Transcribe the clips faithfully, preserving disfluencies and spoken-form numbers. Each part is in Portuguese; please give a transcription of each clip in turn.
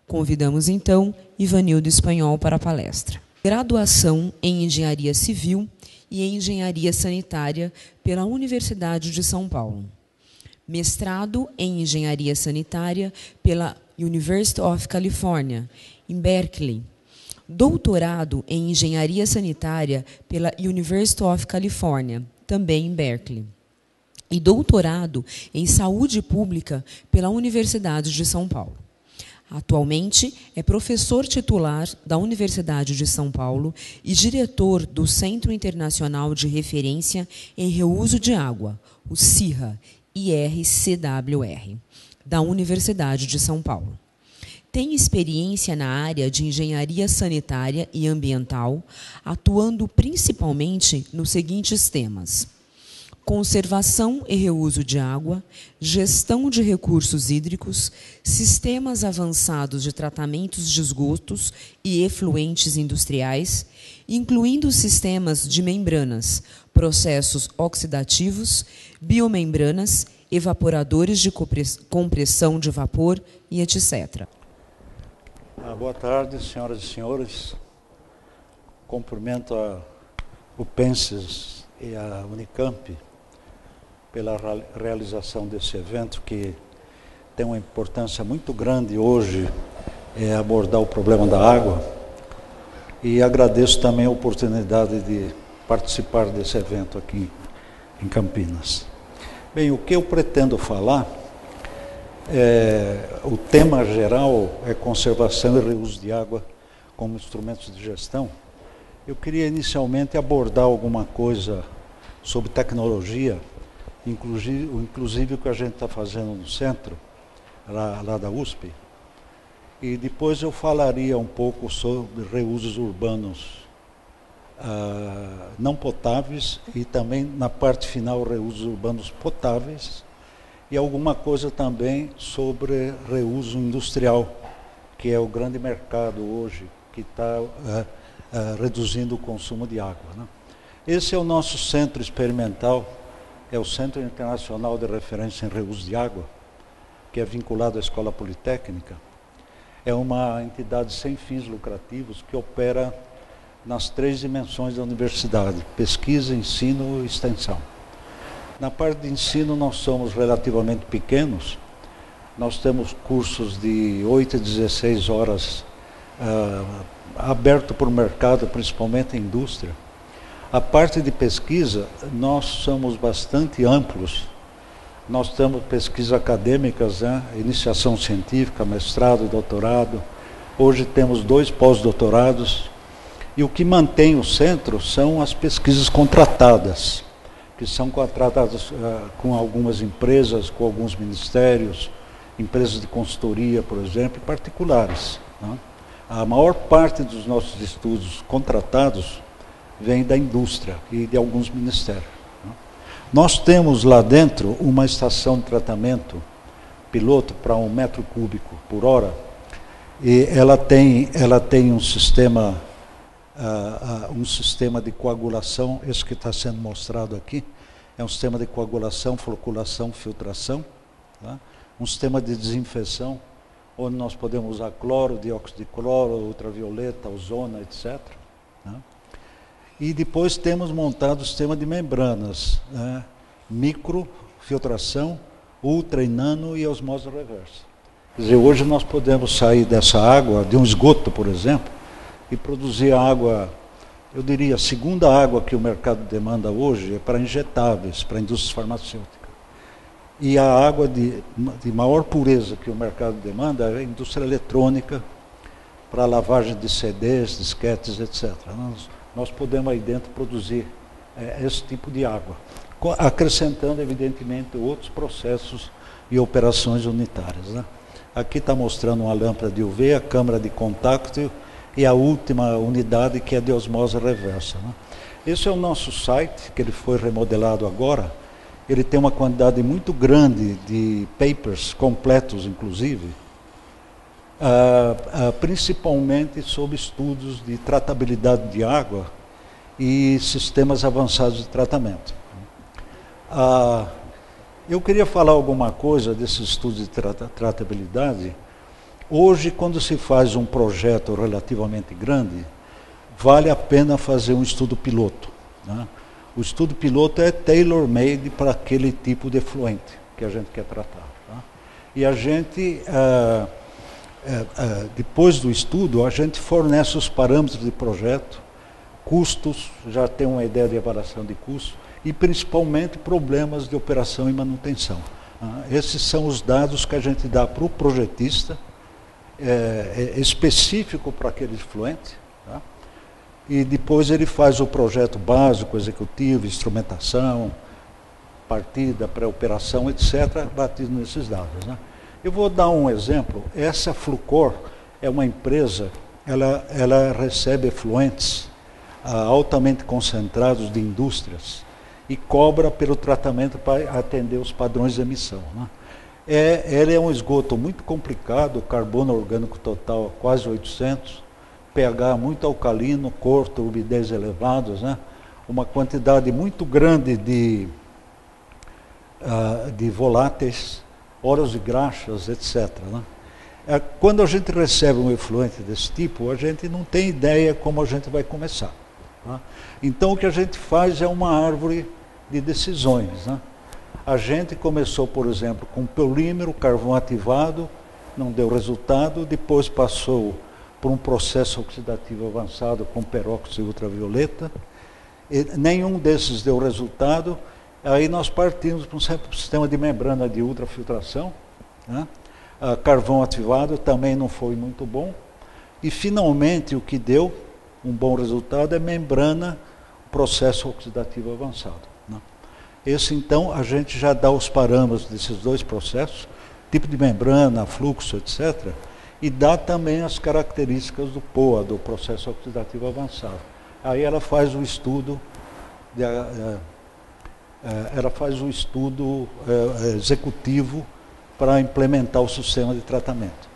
Convidamos então Ivanildo Espanhol para a palestra. Graduação em Engenharia Civil e em Engenharia Sanitária pela Universidade de São Paulo. Mestrado em Engenharia Sanitária pela University of California, em Berkeley. Doutorado em Engenharia Sanitária pela University of California, também em Berkeley. E doutorado em Saúde Pública pela Universidade de São Paulo. Atualmente é professor titular da Universidade de São Paulo e diretor do Centro Internacional de Referência em Reuso de Água, o CIRRA, I R C W R, da Universidade de São Paulo. Tem experiência na área de engenharia sanitária e ambiental, atuando principalmente nos seguintes temas: conservação e reuso de água, gestão de recursos hídricos, sistemas avançados de tratamentos de esgotos e efluentes industriais, incluindo sistemas de membranas, processos oxidativos, biomembranas, evaporadores de compressão de vapor e etcétera. Ah, boa tarde, senhoras e senhores. Cumprimento a UPenses e a Unicamp pela realização desse evento, que tem uma importância muito grande hoje, é abordar o problema da água. E agradeço também a oportunidade de participar desse evento aqui em Campinas. Bem, o que eu pretendo falar, é, o tema geral é conservação e reuso de água como instrumentos de gestão. Eu queria inicialmente abordar alguma coisa sobre tecnologia, inclusive, inclusive o que a gente está fazendo no centro, lá, lá da U S P, e depois eu falaria um pouco sobre reusos urbanos ah, não potáveis e também, na parte final, reusos urbanos potáveis, e alguma coisa também sobre reuso industrial, que é o grande mercado hoje, que está ah, ah, reduzindo o consumo de água, né? Esse é o nosso centro experimental, é o Centro Internacional de Referência em Reuso de Água, que é vinculado à Escola Politécnica. É uma entidade sem fins lucrativos que opera nas três dimensões da universidade: pesquisa, ensino e extensão. Na parte de ensino nós somos relativamente pequenos, nós temos cursos de oito a dezesseis horas uh, aberto para o mercado, principalmente a indústria. A parte de pesquisa, nós somos bastante amplos. Nós temos pesquisas acadêmicas, né? Iniciação científica, mestrado, doutorado. Hoje temos dois pós-doutorados. E o que mantém o centro são as pesquisas contratadas, que são contratadas uh, com algumas empresas, com alguns ministérios, empresas de consultoria, por exemplo, e particulares, né? A maior parte dos nossos estudos contratados vem da indústria e de alguns ministérios. Nós temos lá dentro uma estação de tratamento piloto para um metro cúbico por hora, e ela tem, ela tem um sistema, uh, uh, um sistema de coagulação, esse que está sendo mostrado aqui, é um sistema de coagulação, floculação, filtração, tá? Um sistema de desinfecção, onde nós podemos usar cloro, dióxido de cloro, ultravioleta, ozona, etcétera, tá? E depois temos montado o sistema de membranas, né? Micro, filtração, ultra e nano e osmose reversa. Quer dizer, hoje nós podemos sair dessa água, de um esgoto, por exemplo, e produzir água, eu diria, a segunda água que o mercado demanda hoje é para injetáveis, para indústrias farmacêuticas. E a água de, de maior pureza que o mercado demanda é a indústria eletrônica, para lavagem de C Ds, disquetes, etcétera. Nós, nós podemos aí dentro produzir é, esse tipo de água, acrescentando, evidentemente, outros processos e operações unitárias, né? Aqui está mostrando uma lâmpada de U V, a câmara de contato e a última unidade, que é de osmose reversa, né? Esse é o nosso site, que ele foi remodelado agora. Ele tem uma quantidade muito grande de papers, completos inclusive, uh, uh, principalmente sobre estudos de tratabilidade de água e sistemas avançados de tratamento. Uh, eu queria falar alguma coisa desses estudos de tra tratabilidade, Hoje, quando se faz um projeto relativamente grande, vale a pena fazer um estudo piloto, né? O estudo piloto é tailor-made para aquele tipo de efluente que a gente quer tratar, tá? E a gente, ah, ah, ah, depois do estudo, a gente fornece os parâmetros de projeto, custos, já tem uma ideia de avaliação de custos, e principalmente problemas de operação e manutenção. Ah, esses são os dados que a gente dá para o projetista, é, é específico para aquele efluente, tá? E depois ele faz o projeto básico, executivo, instrumentação, partida, pré-operação, etcétera, batido nesses dados, né? Eu vou dar um exemplo. Essa Flucor é uma empresa, ela, ela recebe efluentes ah, altamente concentrados de indústrias e cobra pelo tratamento para atender os padrões de emissão, né? É, ele é um esgoto muito complicado, carbono orgânico total quase oitocentos, pH muito alcalino, cor, turbidez elevados, né? Uma quantidade muito grande de, uh, de voláteis, óleos e graxas, etcétera, né? É, quando a gente recebe um efluente desse tipo, a gente não tem ideia como a gente vai começar, tá? Então o que a gente faz é uma árvore de decisões, né? A gente começou, por exemplo, com polímero, carvão ativado, não deu resultado, depois passou por um processo oxidativo avançado com peróxido ultravioleta, e nenhum desses deu resultado, aí nós partimos para um sistema de membrana de ultrafiltração, né? Ah, carvão ativado também não foi muito bom, e finalmente o que deu um bom resultado é membrana, processo oxidativo avançado. Esse, então, a gente já dá os parâmetros desses dois processos, tipo de membrana, fluxo, etcétera, e dá também as características do P O A, do processo oxidativo avançado. Aí ela faz o estudo, de, é, é, ela faz o estudo é, executivo para implementar o sistema de tratamento.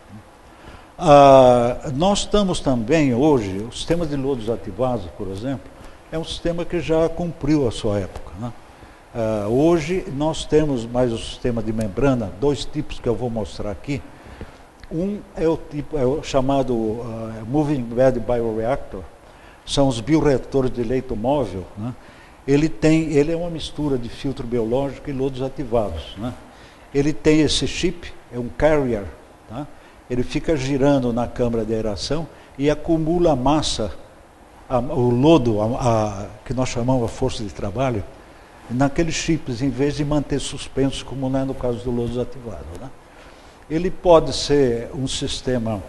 Ah, nós estamos também hoje, o sistema de lodos ativados, por exemplo, é um sistema que já cumpriu a sua época, né? Uh, hoje nós temos mais o sistema de membrana, dois tipos que eu vou mostrar aqui. Um é o tipo é o chamado uh, Moving Bed Bioreactor, são os bioreatores de leito móvel, né? Ele tem, ele é uma mistura de filtro biológico e lodos ativados, né? Ele tem esse chip, é um carrier, tá? Ele fica girando na câmara de aeração e acumula massa, a, o lodo, a, a, que nós chamamos a força de trabalho, naqueles chips, em vez de manter suspensos, como não é no caso do lodo ativado, né? Ele pode ser um sistema,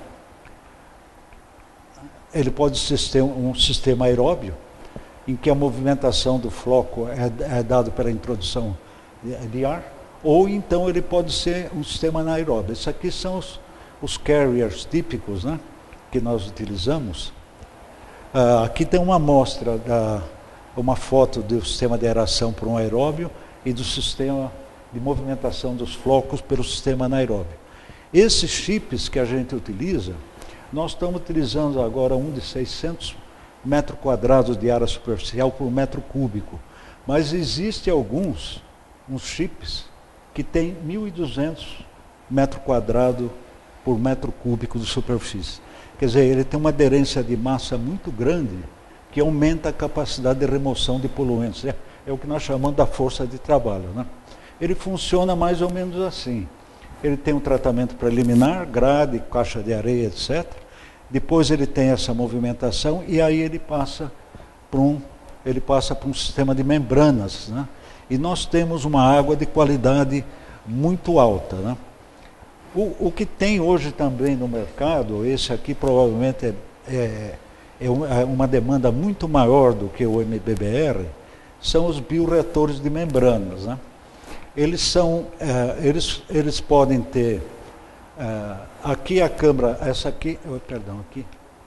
ele pode ser um sistema aeróbio, em que a movimentação do floco é, é dada pela introdução de, de ar, ou então ele pode ser um sistema anaeróbio. Esses aqui são os, os carriers típicos, né, que nós utilizamos. Uh, aqui tem uma amostra da uma foto do sistema de aeração por um aeróbio e do sistema de movimentação dos flocos pelo sistema anaeróbio. Esses chips que a gente utiliza, nós estamos utilizando agora um de seiscentos metros quadrados de área superficial por metro cúbico, mas existem alguns, uns chips, que tem mil e duzentos metros quadrados por metro cúbico de superfície. Quer dizer, ele tem uma aderência de massa muito grande, que aumenta a capacidade de remoção de poluentes. É, é o que nós chamamos da força de trabalho, né? Ele funciona mais ou menos assim. Ele tem um tratamento preliminar, grade, caixa de areia, etcétera. Depois ele tem essa movimentação e aí ele passa para um, ele passa para um sistema de membranas, né? E nós temos uma água de qualidade muito alta, né? O, o que tem hoje também no mercado, esse aqui provavelmente é, é é uma demanda muito maior do que o M B B R, são os bioreatores de membranas, né? Eles são, é, eles, eles podem ter, é, aqui a câmara, essa aqui, oh, perdão, aqui,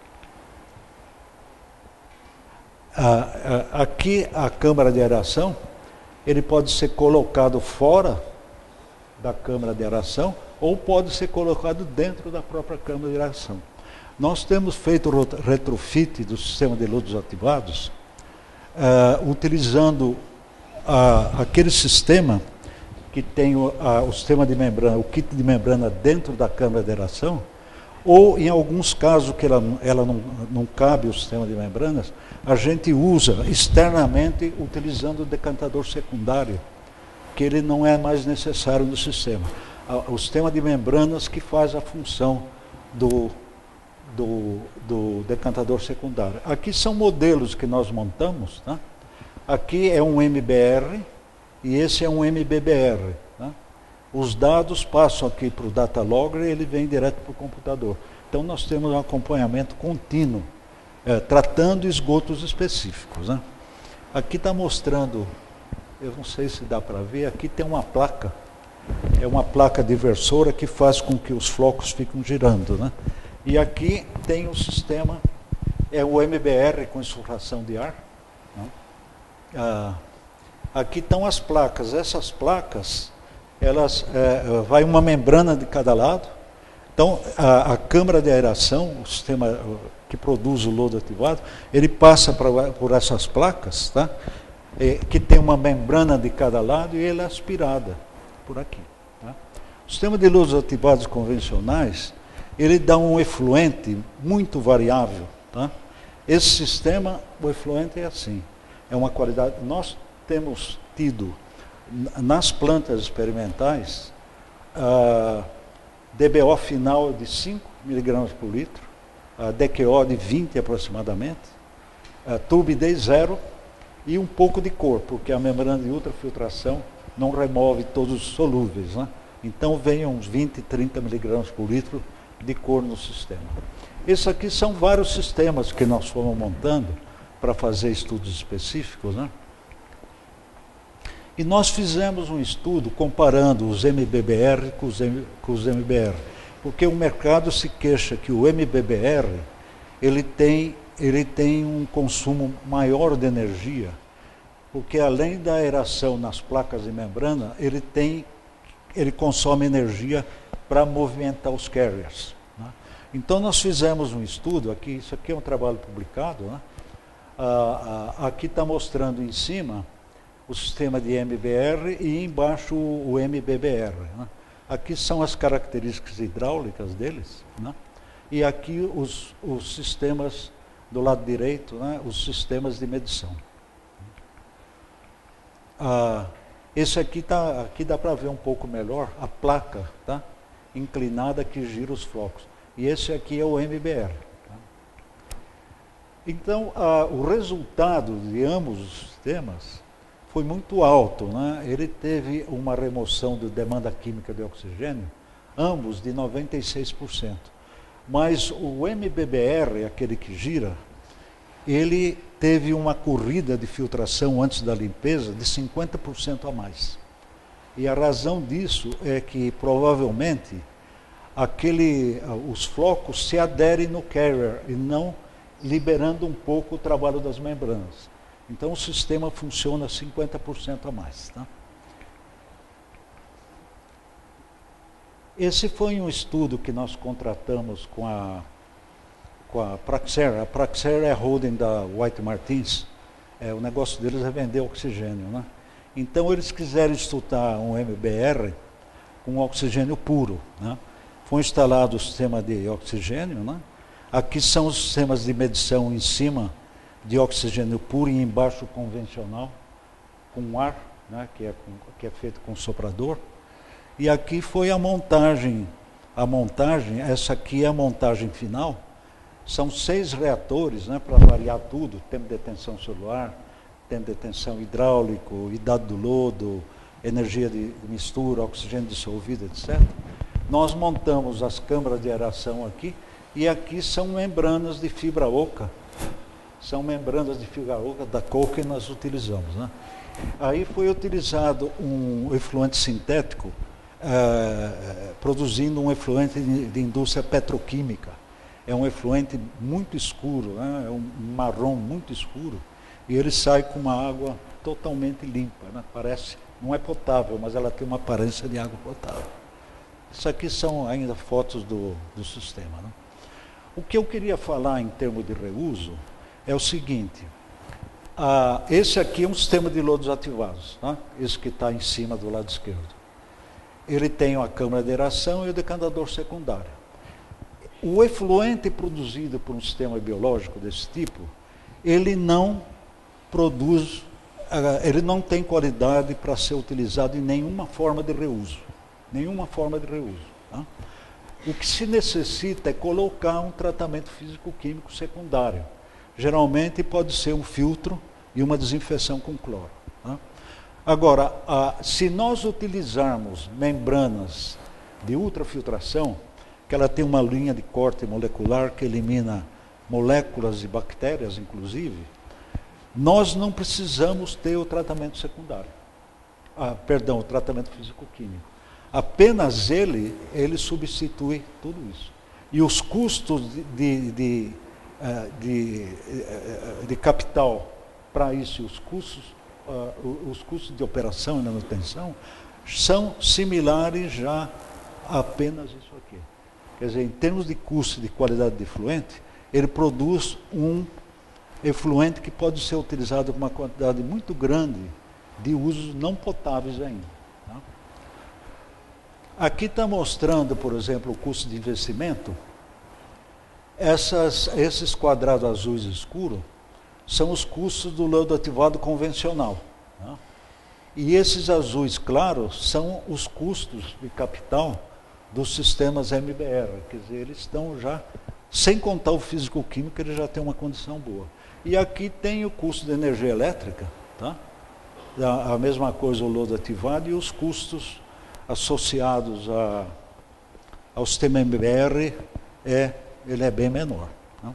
ah, aqui a câmara de aeração, ele pode ser colocado fora da câmara de aeração ou pode ser colocado dentro da própria câmara de aeração. Nós temos feito o retrofit do sistema de lodos ativados, uh, utilizando uh, aquele sistema que tem o, uh, o sistema de membrana, o kit de membrana dentro da câmara de aeração, Ou, em alguns casos que ela, ela não, não cabe o sistema de membranas, a gente usa externamente utilizando o decantador secundário, que ele não é mais necessário no sistema. O sistema de membranas que faz a função do, do, do decantador secundário. Aqui são modelos que nós montamos. Tá? Aqui é um M B R e esse é um M B B R. Tá? Os dados passam aqui para o data logger e ele vem direto para o computador. Então nós temos um acompanhamento contínuo, é, tratando esgotos específicos. Né? Aqui está mostrando, eu não sei se dá para ver, aqui tem uma placa, é uma placa diversora que faz com que os flocos fiquem girando. Né? E aqui tem o sistema, é o M B R com insuflação de ar. Né? Ah, aqui estão as placas, essas placas, elas, é, vai uma membrana de cada lado. Então, a, a câmara de aeração, o sistema que produz o lodo ativado, ele passa pra, por essas placas, tá? É, que tem uma membrana de cada lado e ele é aspirada por aqui. Tá? O sistema de lodos ativados convencionais, ele dá um efluente muito variável. Tá? Esse sistema, o efluente é assim, é uma qualidade. Nós temos tido, nas plantas experimentais, a D B O final de cinco miligramas por litro, a D Q O de vinte aproximadamente, a turbidez zero e um pouco de cor, porque a membrana de ultrafiltração não remove todos os solúveis. Né? Então vem uns vinte, trinta miligramas por litro de cor no sistema. Esses aqui são vários sistemas que nós fomos montando para fazer estudos específicos. Né? E nós fizemos um estudo comparando os M B B R com os, M, com os M B R, porque o mercado se queixa que o M B B R ele tem, ele tem um consumo maior de energia, porque além da aeração nas placas de membrana, ele, tem, ele consome energia para movimentar os carriers. Né? Então nós fizemos um estudo, aqui, isso aqui é um trabalho publicado, né? ah, ah, aqui está mostrando em cima o sistema de M B R e embaixo o M B B R. Né? Aqui são as características hidráulicas deles, né? E aqui os, os sistemas do lado direito, né? Os sistemas de medição. Ah, esse aqui, tá, aqui dá para ver um pouco melhor a placa, tá? Inclinada que gira os flocos. E esse aqui é o M B R. Tá? Então, ah, o resultado de ambos os sistemas foi muito alto, né? Ele teve uma remoção de demanda química de oxigênio, ambos de noventa e seis por cento. Mas o M B B R, aquele que gira, ele teve uma corrida de filtração antes da limpeza de cinquenta por cento a mais. E a razão disso é que, provavelmente, aquele, os flocos se aderem no carrier e não liberando um pouco o trabalho das membranas. Então o sistema funciona cinquenta por cento a mais. Tá? Esse foi um estudo que nós contratamos com a, com a Praxair. A Praxair é a holding da White Martins. É, o negócio deles é vender oxigênio. Né? Então eles quiseram estudar um M B R com oxigênio puro. Né? Foi instalado o sistema de oxigênio. Né? Aqui são os sistemas de medição em cima, de oxigênio puro, e embaixo convencional, com ar, né, que, é com, que é feito com soprador. E aqui foi a montagem, a montagem, essa aqui é a montagem final. São seis reatores, né, para variar tudo, tempo de detenção celular, tempo de detenção hidráulico, idade do lodo, energia de mistura, oxigênio dissolvido, etcétera. Nós montamos as câmaras de aeração aqui, e aqui são membranas de fibra oca. São membranas de fibra oca da Koch que nós utilizamos. Né? Aí foi utilizado um efluente sintético, eh, produzindo um efluente de, de indústria petroquímica. É um efluente muito escuro, né? É um marrom muito escuro, e ele sai com uma água totalmente limpa. Né? Parece, não é potável, mas ela tem uma aparência de água potável. Isso aqui são ainda fotos do, do sistema. Né? O que eu queria falar em termos de reuso é o seguinte, ah, esse aqui é um sistema de lodos ativados, tá? Esse que está em cima do lado esquerdo. Ele tem a câmara de aeração e o decantador secundário. o efluente produzido por um sistema biológico desse tipo, ele não produz, ele não tem qualidade para ser utilizado em nenhuma forma de reuso. Nenhuma forma de reuso. Tá? O que se necessita é colocar um tratamento físico-químico secundário. Geralmente pode ser um filtro e uma desinfecção com cloro. Tá? Agora, a, se nós utilizarmos membranas de ultrafiltração, que ela tem uma linha de corte molecular que elimina moléculas e bactérias, inclusive, nós não precisamos ter o tratamento secundário. Ah, perdão, o tratamento físico-químico. Apenas ele, ele substitui tudo isso. E os custos de, de, de, de, de capital para isso, os custos, os custos de operação e manutenção, são similares já a apenas isso aqui. Quer dizer, em termos de custo de qualidade de efluente, ele produz um efluente que pode ser utilizado com uma quantidade muito grande de usos não potáveis ainda. Tá? Aqui está mostrando, por exemplo, o custo de investimento. Essas, esses quadrados azuis escuros são os custos do lodo ativado convencional. Tá? E esses azuis claros são os custos de capital dos sistemas M B R, quer dizer, eles estão já, sem contar o físico-químico, ele já tem uma condição boa. E aqui tem o custo de energia elétrica, tá? A, a mesma coisa o lodo ativado e os custos associados a, ao sistema M B R, é, ele é bem menor. Tá?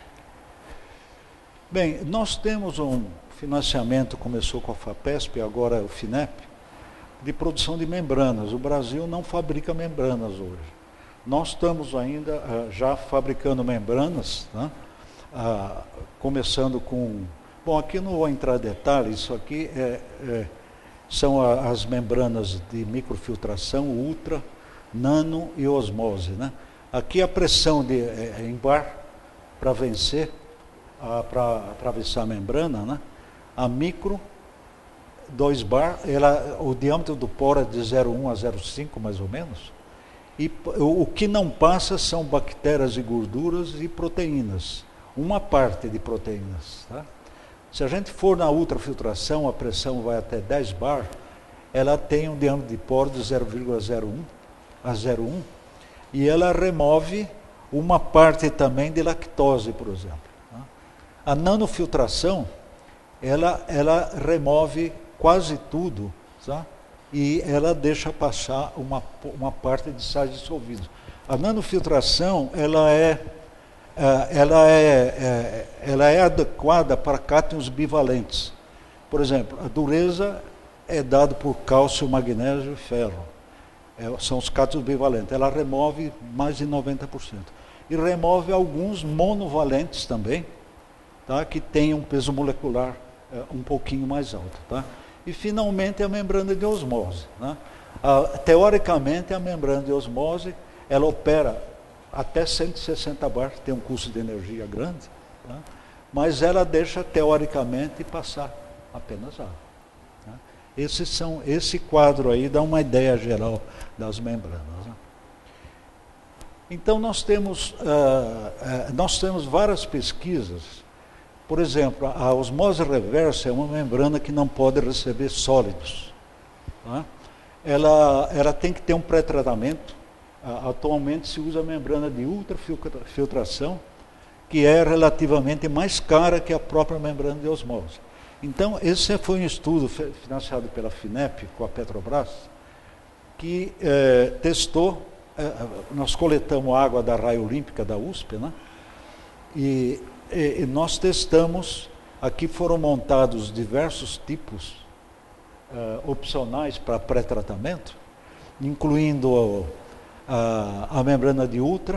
Bem, nós temos um financiamento, começou com a FAPESP, agora é o FINEP, de produção de membranas. O Brasil não fabrica membranas hoje. Nós estamos ainda uh, já fabricando membranas, tá? uh, começando com... Bom, aqui não vou entrar em detalhes, isso aqui é, é, são a, as membranas de microfiltração, ultra, nano e osmose. Né? Aqui a pressão de, é, em bar para vencer, para atravessar a membrana, né? A micro, dois bar, ela, o diâmetro do poro é de zero vírgula um a zero vírgula cinco, mais ou menos. E o, o que não passa são bactérias e gorduras e proteínas. Uma parte de proteínas. Tá? Se a gente for na ultrafiltração, a pressão vai até dez bar, ela tem um diâmetro de poro de zero vírgula zero um a zero vírgula um, e ela remove uma parte também de lactose, por exemplo. Tá? A nanofiltração, ela, ela remove quase tudo, tá? E ela deixa passar uma, uma parte de sais dissolvidos. A nanofiltração, ela é, ela é, ela é adequada para cátions bivalentes. Por exemplo, a dureza é dada por cálcio, magnésio e ferro. É, são os cátions bivalentes. Ela remove mais de noventa por cento. E remove alguns monovalentes também, tá? Que têm um peso molecular é, um pouquinho mais alto. Tá? E, finalmente, a membrana de osmose. Né? A, teoricamente, a membrana de osmose, ela opera até cento e sessenta bar, tem um custo de energia grande, tá? Mas ela deixa, teoricamente, passar apenas água. Tá? Esses são, esse quadro aí dá uma ideia geral das membranas. Né? Então, nós temos, uh, uh, nós temos várias pesquisas. Por exemplo, a osmose reversa é uma membrana que não pode receber sólidos. Tá? Ela, ela tem que ter um pré-tratamento. Atualmente se usa a membrana de ultrafiltração, que é relativamente mais cara que a própria membrana de osmose. Então, esse foi um estudo financiado pela FINEP, com a Petrobras, que eh, testou, eh, nós coletamos água da Raia Olímpica da U S P, né? e E nós testamos, aqui foram montados diversos tipos uh, opcionais para pré-tratamento, incluindo a, a, a membrana de ultra,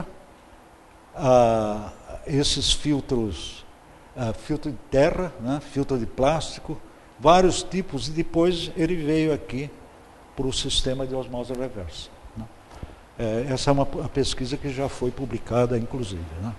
a, esses filtros, a, filtro de terra, né, filtro de plástico, vários tipos, e depois ele veio aqui para o sistema de osmose reversa. Né. É, essa é uma, uma pesquisa que já foi publicada, inclusive. Né.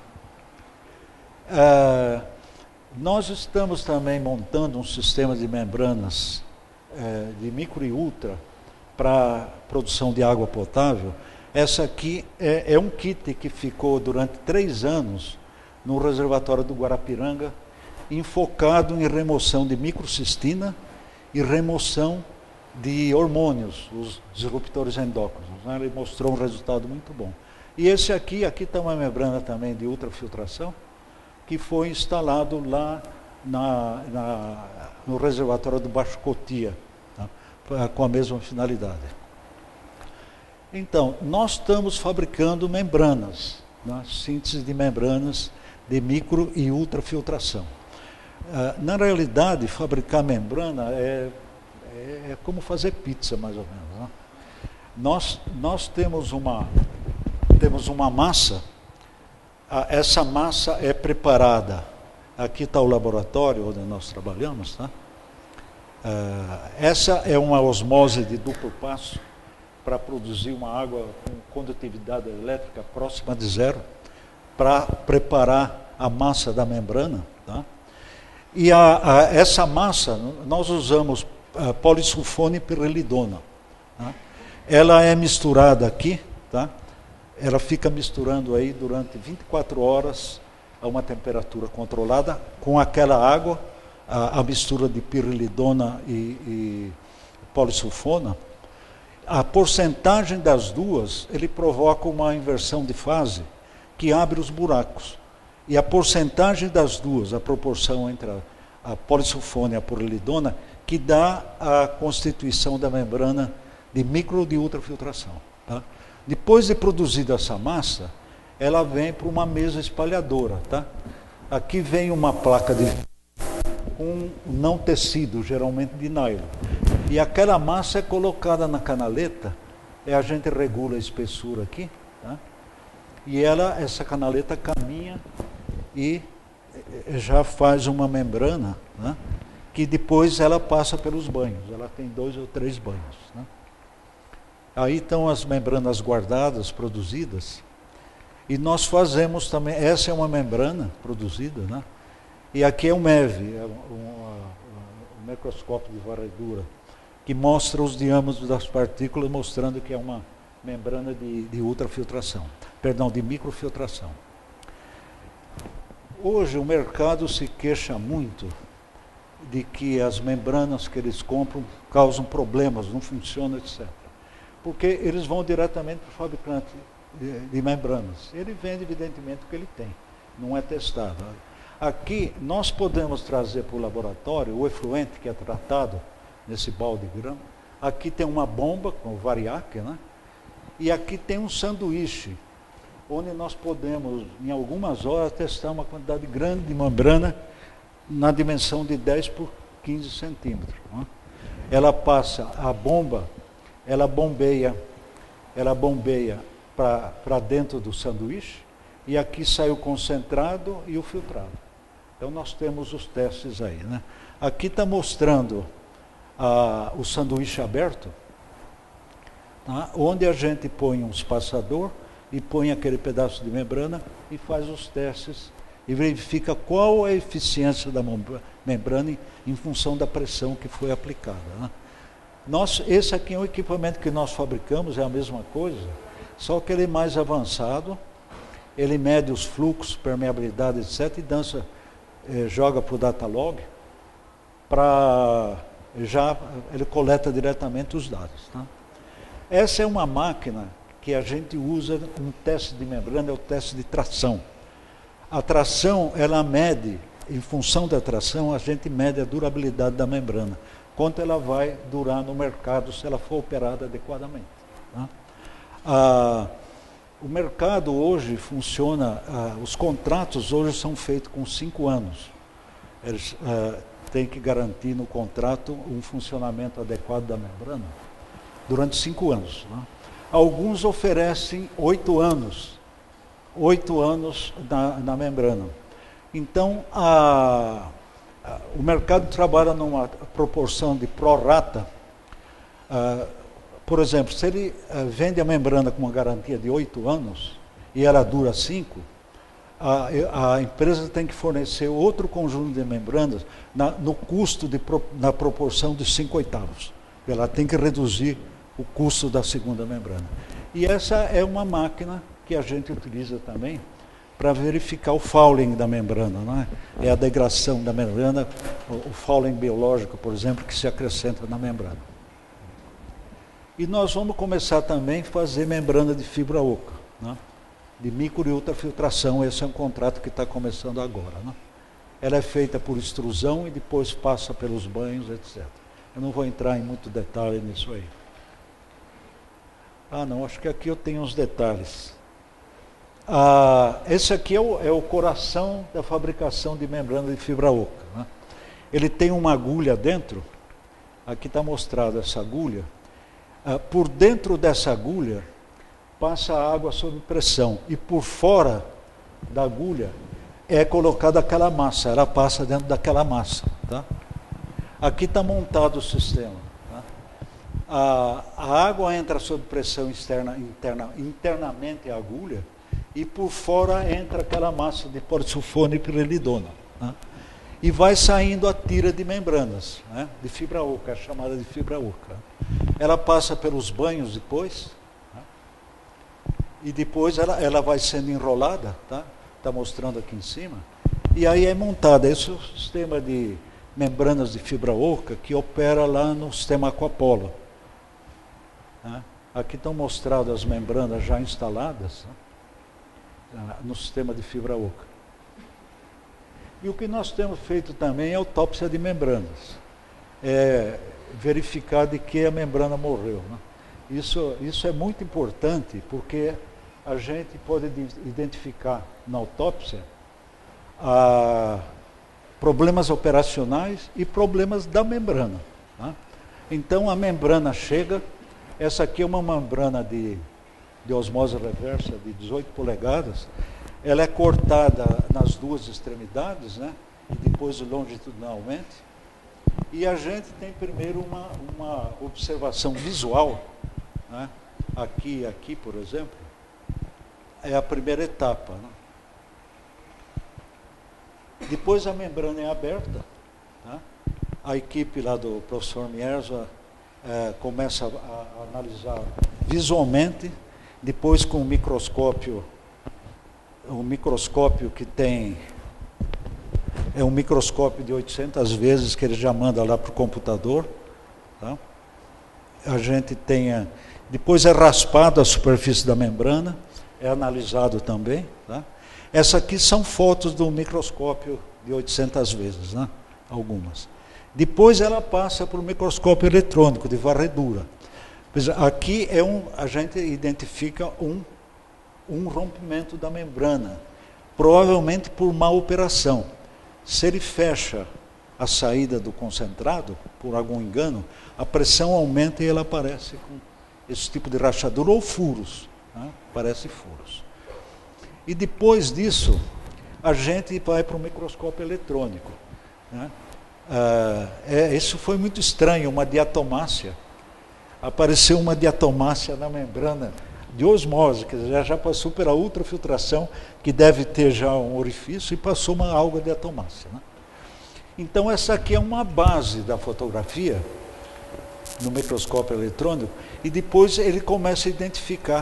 Uh, nós estamos também montando um sistema de membranas uh, de micro e ultra para produção de água potável, Essa aqui é, é um kit que ficou durante três anos no reservatório do Guarapiranga, enfocado em remoção de microcistina e remoção de hormônios, os disruptores endócrinos. Né? Ele mostrou um resultado muito bom. E esse aqui, aqui está uma membrana também de ultrafiltração, que foi instalado lá na, na, no reservatório do Baixo Cotia, tá? Com a mesma finalidade. Então, nós estamos fabricando membranas, né? Síntese de membranas de micro e ultrafiltração. Uh, na realidade, fabricar membrana é, é, é como fazer pizza, mais ou menos. Né? Nós, nós temos, uma, temos uma massa, uh, essa massa é preparada, aqui está o laboratório onde nós trabalhamos, tá? Uh, essa é uma osmose de duplo passo, para produzir uma água com condutividade elétrica próxima de zero, para preparar a massa da membrana. Tá? E a, a, essa massa, nós usamos a polissulfone e pirrelidona. Tá? Ela é misturada aqui, tá? Ela fica misturando aí durante vinte e quatro horas a uma temperatura controlada, com aquela água, a, a mistura de pirrelidona e, e polissulfona. A porcentagem das duas, ele provoca uma inversão de fase que abre os buracos. E a porcentagem das duas, a proporção entre a, a polissulfone e a pirrelidona, que dá a constituição da membrana de micro de ultrafiltração. Tá? Depois de produzida essa massa, ela vem para uma mesa espalhadora. Tá? Aqui vem uma placa de um não tecido, geralmente de nylon. E aquela massa é colocada na canaleta, e a gente regula a espessura aqui, tá? E ela, essa canaleta caminha e já faz uma membrana, né? Que depois ela passa pelos banhos, ela tem dois ou três banhos. Né? Aí estão as membranas guardadas, produzidas, e nós fazemos também, essa é uma membrana produzida, né? E aqui é um M E V, é um, um, um microscópio de varredura, que mostra os diâmetros das partículas, mostrando que é uma membrana de, de ultrafiltração, perdão, de microfiltração. Hoje o mercado se queixa muito de que as membranas que eles compram causam problemas, não funcionam, etcétera. Porque eles vão diretamente para o fabricante de, de membranas. Ele vende, evidentemente, o que ele tem, não é testado. Aqui nós podemos trazer para o laboratório o efluente que é tratado nesse balde grão. Aqui tem uma bomba com o variac, né? E aqui tem um sanduíche, onde nós podemos, em algumas horas, testar uma quantidade grande de membrana na dimensão de dez por quinze centímetros. Né? Ela passa a bomba, ela bombeia, ela bombeia para dentro do sanduíche, e aqui sai o concentrado e o filtrado. Então nós temos os testes aí. Né? Aqui está mostrando Ah, o sanduíche aberto, tá? Onde a gente põe um espaçador e põe aquele pedaço de membrana e faz os testes e verifica qual a eficiência da membrana em, em função da pressão que foi aplicada. Né? Nós, esse aqui é um equipamento que nós fabricamos, é a mesma coisa, só que ele é mais avançado, ele mede os fluxos, permeabilidade, etcétera, e dança, eh, joga para o datalog, para... já ele coleta diretamente os dados. Tá? Essa é uma máquina que a gente usa, um teste de membrana, é o teste de tração. A tração, ela mede, em função da tração, a gente mede a durabilidade da membrana, quanto ela vai durar no mercado se ela for operada adequadamente. Tá? Ah, o mercado hoje funciona, ah, os contratos hoje são feitos com cinco anos. Eles... Ah, tem que garantir no contrato um funcionamento adequado da membrana durante cinco anos. Né? Alguns oferecem oito anos, oito anos na, na membrana. Então, a, a, o mercado trabalha numa proporção de pró-rata. Uh, por exemplo, se ele uh, vende a membrana com uma garantia de oito anos e ela dura cinco, A, a empresa tem que fornecer outro conjunto de membranas na, no custo, de, na proporção de cinco oitavos. Ela tem que reduzir o custo da segunda membrana. E essa é uma máquina que a gente utiliza também para verificar o fouling da membrana, não é? É a degradação da membrana, o fouling biológico, por exemplo, que se acrescenta na membrana. E nós vamos começar também a fazer membrana de fibra oca, né? De micro e ultrafiltração. Esse é um contrato que está começando agora, né? Ela é feita por extrusão e depois passa pelos banhos, etcétera. Eu não vou entrar em muito detalhe nisso aí. Ah, não, acho que aqui eu tenho uns detalhes. Ah, esse aqui é o, é o coração da fabricação de membrana de fibra oca, né? Ele tem uma agulha dentro, aqui está mostrada essa agulha. Ah, por dentro dessa agulha passa a água sob pressão e por fora da agulha é colocada aquela massa, ela passa dentro daquela massa, tá? Aqui está montado o sistema, tá? A, a água entra sob pressão externa, interna, internamente a agulha, e por fora entra aquela massa de polisulfone e pirelidona, né? E vai saindo a tira de membranas, né? De fibra oca, é chamada de fibra oca. Ela passa pelos banhos depois, né? E depois ela, ela vai sendo enrolada, tá? Está mostrando aqui em cima, e aí é montada. Esse é o sistema de membranas de fibra oca que opera lá no sistema Aquapolo, né? Aqui estão mostradas as membranas já instaladas, né? No sistema de fibra oca. E o que nós temos feito também é autópsia de membranas, é verificar de que a membrana morreu, né? Isso, isso é muito importante, porque a gente pode identificar na autópsia ah, problemas operacionais e problemas da membrana, tá? Então a membrana chega, essa aqui é uma membrana de, de osmose reversa de dezoito polegadas, ela é cortada nas duas extremidades, né? E depois longitudinalmente, e a gente tem primeiro uma, uma observação visual, né? Aqui e aqui, por exemplo, é a primeira etapa, né? Depois a membrana é aberta, tá? A equipe lá do professor Mierza é, começa a, a analisar visualmente, depois com o microscópio, o microscópio que tem, é um microscópio de oitocentas vezes que ele já manda lá para o computador, tá? A gente tem, a, depois é raspado a superfície da membrana, é analisado também, tá? Essa aqui são fotos do microscópio de oitocentas vezes, né? Algumas. Depois ela passa para o microscópio eletrônico de varredura. Aqui é um, a gente identifica um, um rompimento da membrana, provavelmente por má operação. Se ele fecha a saída do concentrado, por algum engano, a pressão aumenta e ela aparece com esse tipo de rachadura ou furos, né? Parece furos. E depois disso, a gente vai para o microscópio eletrônico, né? Ah, é, isso foi muito estranho, uma diatomácia. Apareceu uma diatomácia na membrana de osmose, que já, já passou pela ultrafiltração, que deve ter já um orifício, e passou uma alga diatomácia, né? Então essa aqui é uma base da fotografia no microscópio eletrônico, e depois ele começa a identificar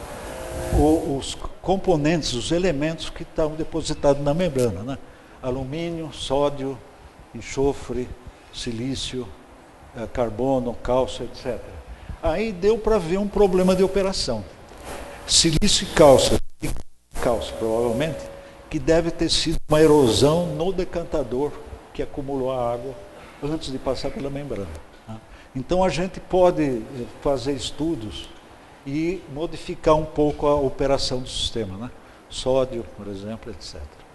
o, os componentes, os elementos que estão depositados na membrana, né? Alumínio, sódio, enxofre, silício, carbono, cálcio, etcétera. Aí deu para ver um problema de operação. Silício e cálcio, e cálcio provavelmente, que deve ter sido uma erosão no decantador que acumulou a água antes de passar pela membrana, né? Então a gente pode fazer estudos e modificar um pouco a operação do sistema, né? Sódio, por exemplo, etcétera.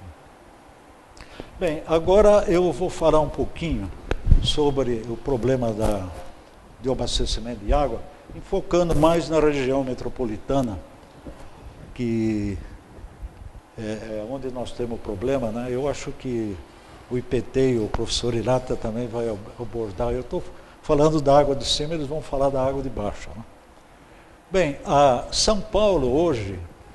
Bem, agora eu vou falar um pouquinho sobre o problema da, de abastecimento de água, enfocando mais na região metropolitana, que é, é onde nós temos o problema, né? Eu acho que o I P T e o professor Hirata também vai abordar. Eu estou falando da água de cima, eles vão falar da água de baixo, né? Bem, a São Paulo hoje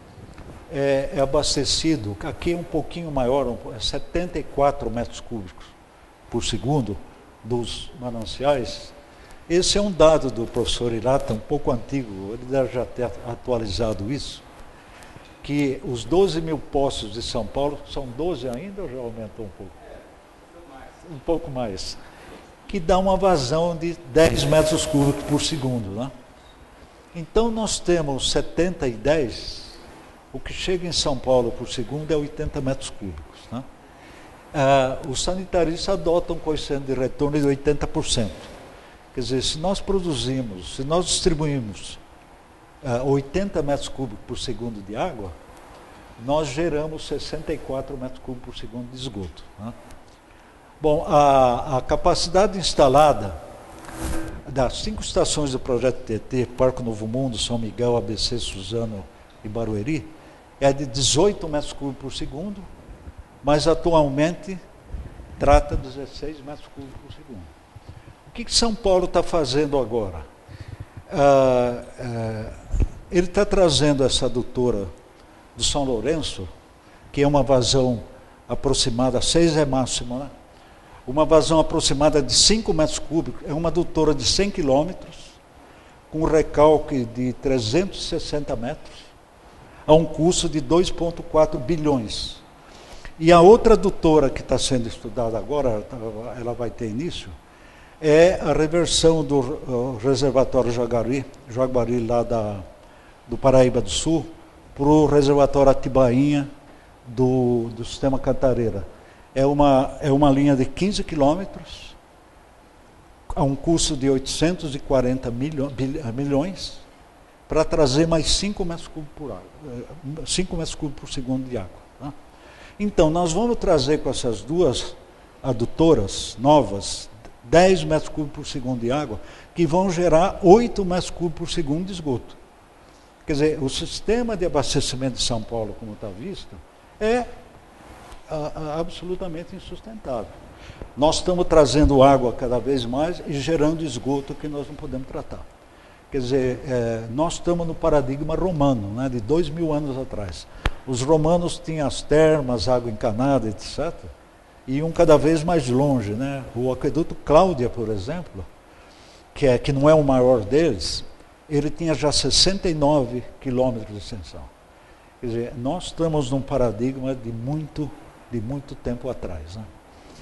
é, é abastecido, aqui é um pouquinho maior, é setenta e quatro metros cúbicos por segundo dos mananciais, Esse é um dado do professor Hirata, um pouco antigo, ele deve já ter atualizado isso, que os doze mil poços de São Paulo, são doze ainda ou já aumentou um pouco? Um pouco mais. Que dá uma vazão de dez metros cúbicos por segundo. Né? Então nós temos setenta e dez, o que chega em São Paulo por segundo é oitenta metros cúbicos. Né? Ah, os sanitaristas adotam um coeficiente de retorno de oitenta por cento. Quer dizer, se nós produzimos, se nós distribuímos uh, oitenta metros cúbicos por segundo de água, nós geramos sessenta e quatro metros cúbicos por segundo de esgoto. Né? Bom, a, a capacidade instalada das cinco estações do projeto T T, Parque Novo Mundo, São Miguel, A B C, Suzano e Barueri, é de dezoito metros cúbicos por segundo, mas atualmente trata dezesseis metros cúbicos por segundo. O que, que São Paulo está fazendo agora? Ah, ah, ele está trazendo essa adutora do São Lourenço, que é uma vazão aproximada, seis é máximo, né? Uma vazão aproximada de cinco metros cúbicos, é uma adutora de cem quilômetros, com recalque de trezentos e sessenta metros, a um custo de dois vírgula quatro bilhões. E a outra adutora que está sendo estudada agora, ela vai ter início, é a reversão do uh, reservatório Jaguari, Jaguari lá da, do Paraíba do Sul, para o reservatório Atibainha do, do sistema Cantareira. É uma, é uma linha de quinze quilômetros, a um custo de oitocentos e quarenta milho, milhões, para trazer mais cinco metros cúbicos por, água, cinco metros cúbicos por segundo de água. Tá? Então, nós vamos trazer com essas duas adutoras novas, dez metros cúbicos por segundo de água, que vão gerar oito metros cúbicos por segundo de esgoto. Quer dizer, o sistema de abastecimento de São Paulo, como está visto, é a, a, absolutamente insustentável. Nós estamos trazendo água cada vez mais e gerando esgoto que nós não podemos tratar. Quer dizer, é, nós estamos no paradigma romano, né, de dois mil anos atrás. Os romanos tinham as termas, água encanada, etcétera, e iam cada vez mais longe, né? O aqueduto Cláudia, por exemplo, que, é, que não é o maior deles, ele tinha já sessenta e nove quilômetros de extensão. Quer dizer, nós estamos num paradigma de muito, de muito tempo atrás. Né?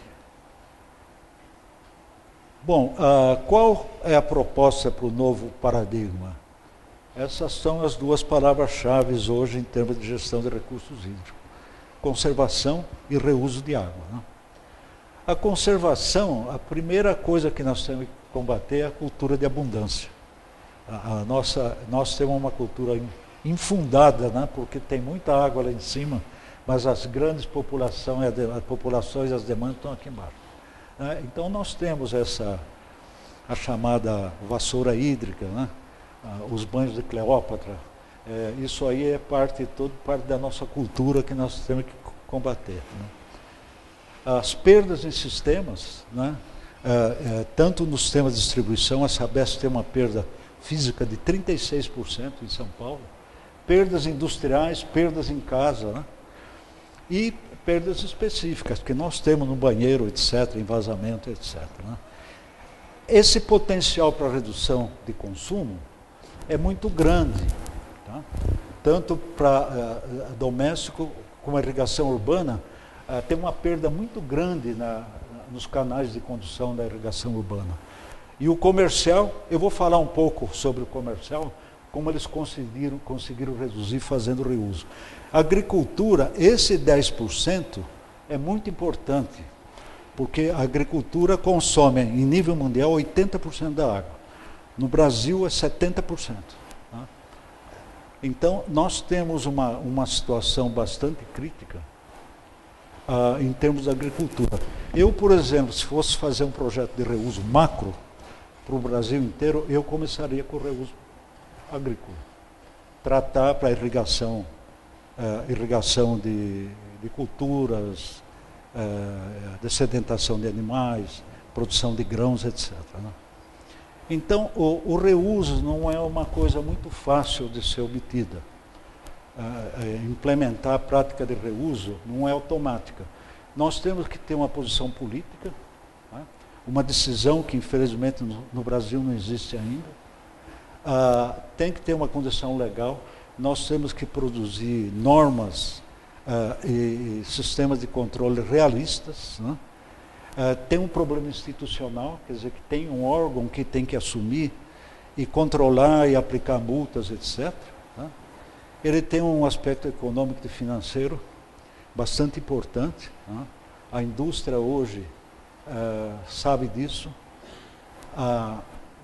Bom, ah, qual é a proposta para o novo paradigma? Essas são as duas palavras-chave hoje em termos de gestão de recursos hídricos. Conservação e reuso de água. Né? A conservação, a primeira coisa que nós temos que combater é a cultura de abundância. A, a nossa, nós temos uma cultura infundada, né, porque tem muita água lá em cima, mas as grandes populações, as populações, as demandas estão aqui embaixo. Né? Então nós temos essa, a chamada vassoura hídrica, né? Os banhos de Cleópatra. É, isso aí é parte, todo parte da nossa cultura que nós temos que combater. Né? As perdas em sistemas, né? é, é, tanto nos sistemas de distribuição, a Sabesp tem uma perda física de trinta e seis por cento em São Paulo, perdas industriais, perdas em casa, né? E perdas específicas, que nós temos no banheiro, etcétera, em vazamento, etcétera. Né? Esse potencial para redução de consumo é muito grande, tá? Tanto para uh, doméstico como a irrigação urbana, uh, tem uma perda muito grande na, nos canais de condução da irrigação urbana. E o comercial, eu vou falar um pouco sobre o comercial, como eles conseguiram, conseguiram reduzir fazendo reuso. A agricultura, esse dez por cento é muito importante, porque a agricultura consome, em nível mundial, oitenta por cento da água. No Brasil é setenta por cento. Tá? Então, nós temos uma, uma situação bastante crítica uh, em termos da agricultura. Eu, por exemplo, se fosse fazer um projeto de reuso macro para o Brasil inteiro, eu começaria com o reuso agrícola. Tratar para irrigação, uh, irrigação de, de culturas, uh, de sedentação de animais, produção de grãos, etcétera. Né? Então, o, o reuso não é uma coisa muito fácil de ser obtida. Uh, implementar a prática de reuso não é automática. Nós temos que ter uma posição política, né? uma decisão que infelizmente no, no Brasil não existe ainda. Ah, tem que ter uma condição legal, nós temos que produzir normas ah, e, e sistemas de controle realistas, né? ah, tem um problema institucional, quer dizer, que tem um órgão que tem que assumir e controlar e aplicar multas, etcétera, né? Ele tem um aspecto econômico e financeiro bastante importante, né? A indústria hoje Uh, sabe disso. Uh,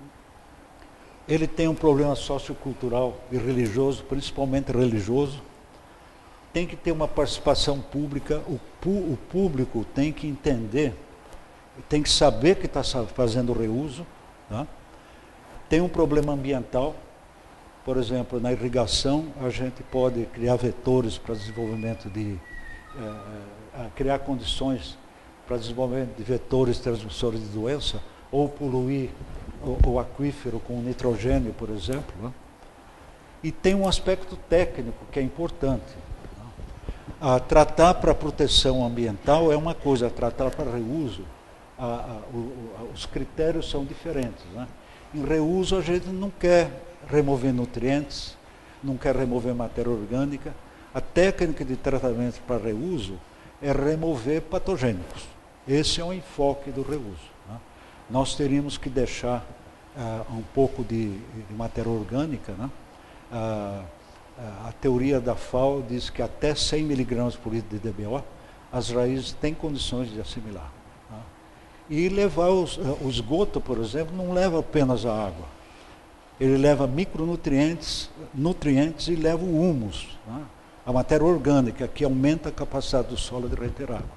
ele tem um problema sociocultural e religioso, principalmente religioso. Tem que ter uma participação pública, o, pu o público tem que entender, tem que saber que está fazendo reuso, tá? Tem um problema ambiental, por exemplo, na irrigação a gente pode criar vetores para desenvolvimento de, uh, uh, criar condições para desenvolvimento de vetores transmissores de doença, ou poluir o, o aquífero com nitrogênio, por exemplo, né? E tem um aspecto técnico que é importante, né? A tratar para proteção ambiental é uma coisa, a tratar para reuso, a, a, o, a, os critérios são diferentes, né? Em reuso a gente não quer remover nutrientes, não quer remover matéria orgânica. A técnica de tratamento para reuso é remover patogênicos. Esse é o enfoque do reuso, né? Nós teríamos que deixar uh, um pouco de, de matéria orgânica, né? Uh, uh, a teoria da F A O diz que até cem miligramas por litro de D B O, as raízes têm condições de assimilar, né? E levar os, uh, o esgoto, por exemplo, não leva apenas a água. Ele leva micronutrientes, nutrientes e leva o humus, né? A matéria orgânica, que aumenta a capacidade do solo de reter água.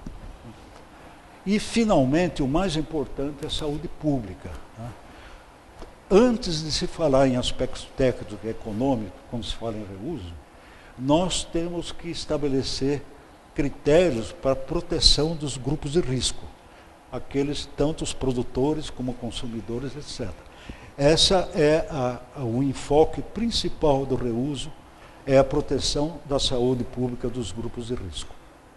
E, finalmente, o mais importante é a saúde pública, né? Antes de se falar em aspectos técnicos e econômicos, quando se fala em reuso, nós temos que estabelecer critérios para a proteção dos grupos de risco, aqueles, tanto os produtores como consumidores, etcétera. Essa é a, a, o enfoque principal do reuso, é a proteção da saúde pública dos grupos de risco.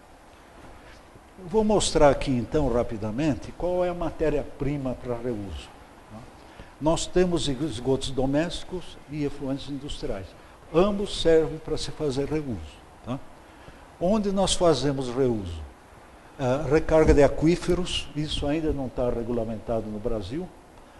Eu vou mostrar aqui, então, rapidamente, qual é a matéria-prima para reuso. Nós temos esgotos domésticos e efluentes industriais. Ambos servem para se fazer reuso, tá? Onde nós fazemos reuso? Uh, recarga de aquíferos, isso ainda não está regulamentado no Brasil.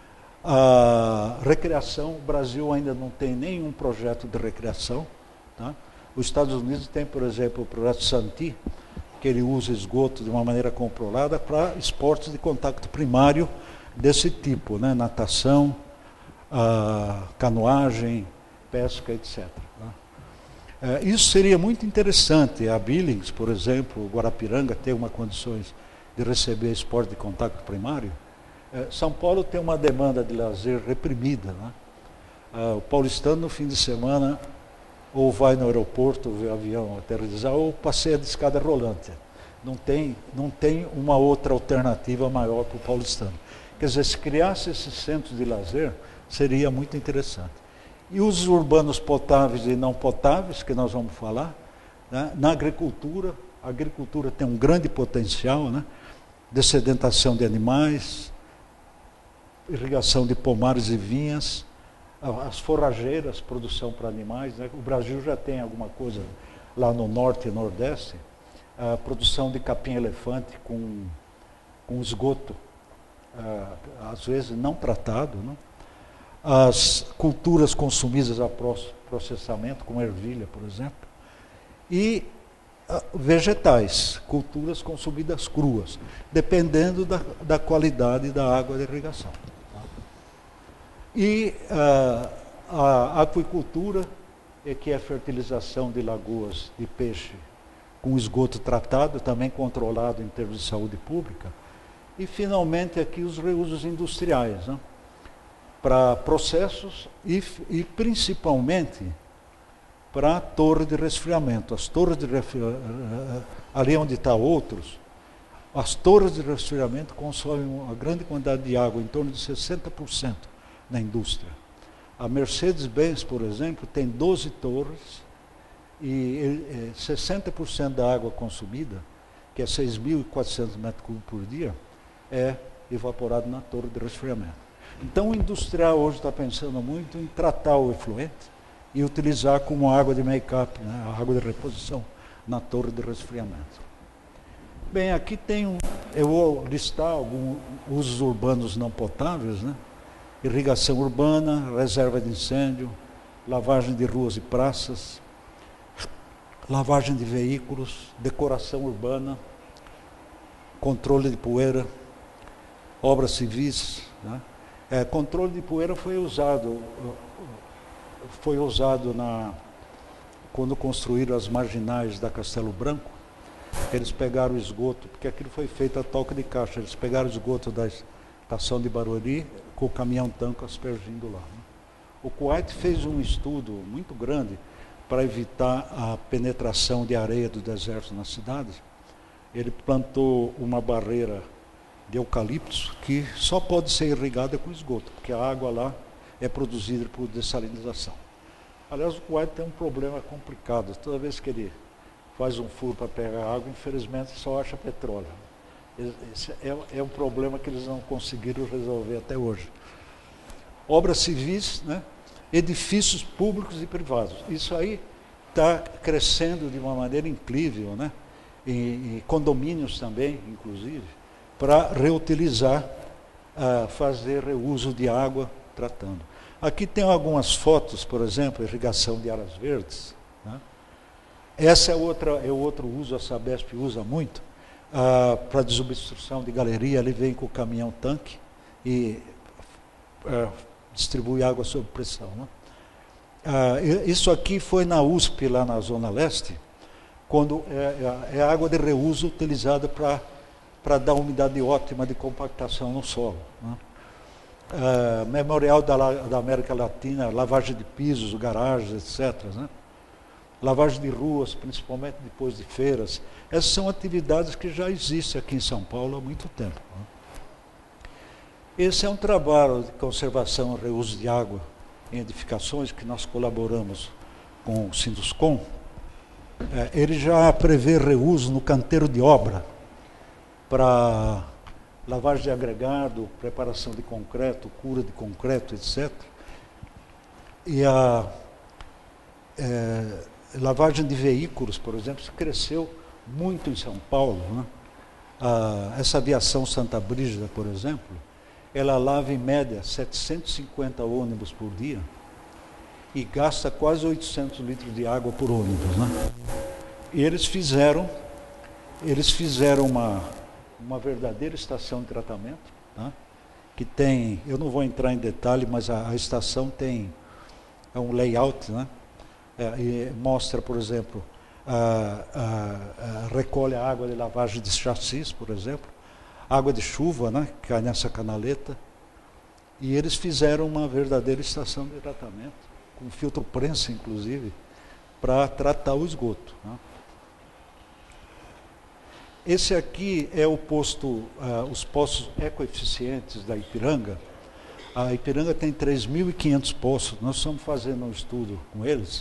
Uh, recreação, o Brasil ainda não tem nenhum projeto de recreação, tá? Os Estados Unidos tem, por exemplo, o projeto Santi, que ele usa esgoto de uma maneira controlada para esportes de contato primário desse tipo, né? Natação, ah, canoagem, pesca, etcétera. Né? É, isso seria muito interessante. A Billings, por exemplo, o Guarapiranga tem uma condições de receber esporte de contato primário. É, São Paulo tem uma demanda de lazer reprimida, né? Ah, o paulistano no fim de semana ou vai no aeroporto ver o avião aterrissar, ou passeia de escada rolante. Não tem, não tem uma outra alternativa maior para o paulistano. Quer dizer, se criasse esses centros de lazer, seria muito interessante. E os urbanos potáveis e não potáveis, que nós vamos falar, né? Na agricultura, a agricultura tem um grande potencial, né? Dessedentação de animais, irrigação de pomares e vinhas, as forrageiras, produção para animais, né? O Brasil já tem alguma coisa lá no norte e nordeste, a produção de capim-elefante com, com esgoto, às vezes não tratado, né? As culturas consumidas a processamento, como ervilha, por exemplo, e vegetais, culturas consumidas cruas, dependendo da, da qualidade da água de irrigação. E uh, a aquicultura, é que é a fertilização de lagoas de peixe com esgoto tratado, também controlado em termos de saúde pública. E, finalmente, aqui os reusos industriais, né? Para processos e, e, principalmente, para a torre de resfriamento. As torres de resfriamento, ali onde está outros, as torres de resfriamento consomem uma grande quantidade de água, em torno de sessenta por cento. Na indústria. A Mercedes-Benz, por exemplo, tem doze torres e eh, sessenta por cento da água consumida, que é seis mil e quatrocentos metros cúbicos por dia, é evaporado na torre de resfriamento. Então o industrial hoje está pensando muito em tratar o efluente e utilizar como água de make-up, né, a água de reposição na torre de resfriamento. Bem, aqui tem um, eu vou listar alguns usos urbanos não potáveis, né? Irrigação urbana, reserva de incêndio, lavagem de ruas e praças, lavagem de veículos, decoração urbana, controle de poeira, obras civis, né? É, controle de poeira foi usado, foi usado na, quando construíram as marginais da Castelo Branco. Eles pegaram o esgoto, porque aquilo foi feito a toque de caixa, eles pegaram o esgoto da estação de Barueri com o caminhão-tanque aspergindo lá. Né? O Kuwait fez um estudo muito grande para evitar a penetração de areia do deserto nas cidades. Ele plantou uma barreira de eucaliptos que só pode ser irrigada com esgoto, porque a água lá é produzida por dessalinização. Aliás, o Kuwait tem um problema complicado. Toda vez que ele faz um furo para pegar água, infelizmente só acha petróleo. Esse é, é um problema que eles não conseguiram resolver até hoje. Obras civis, né? Edifícios públicos e privados. Isso aí está crescendo de uma maneira incrível, né? E, e condomínios também, inclusive, para reutilizar, uh, fazer reuso de água tratando. Aqui tem algumas fotos, por exemplo, irrigação de áreas verdes. Né? Essa é, outra, é outro uso, a Sabesp usa muito, uh, para desobstrução de galeria. Ele vem com o caminhão-tanque e uh, distribui água sob pressão. Né? Uh, isso aqui foi na U S P, lá na Zona Leste, quando é, é água de reuso utilizada para para dar umidade ótima de compactação no solo. Né? Uh, Memorial da, da América Latina, lavagem de pisos, garagens, etcétera. Né? Lavagem de ruas, principalmente depois de feiras. Essas são atividades que já existem aqui em São Paulo há muito tempo. Né? Esse é um trabalho de conservação e reuso de água em edificações que nós colaboramos com o Sinduscom. É, ele já prevê reuso no canteiro de obra, para lavagem de agregado, preparação de concreto, cura de concreto, etcétera. E a é, lavagem de veículos, por exemplo, cresceu muito em São Paulo. Né? A, essa aviação Santa Brígida, por exemplo, ela lava em média setecentos e cinquenta ônibus por dia e gasta quase oitocentos litros de água por ônibus. Né? E eles fizeram, eles fizeram uma uma verdadeira estação de tratamento, tá? Que tem, eu não vou entrar em detalhe, mas a, a estação tem é um layout, né? É, e mostra, por exemplo, a, a, a, recolhe a água de lavagem de chassis, por exemplo, água de chuva, né? Que cai nessa canaleta, e eles fizeram uma verdadeira estação de tratamento, com filtro prensa, inclusive, para tratar o esgoto. Né? Esse aqui é o posto, uh, os postos ecoeficientes da Ipiranga. A Ipiranga tem três mil e quinhentos postos. Nós estamos fazendo um estudo com eles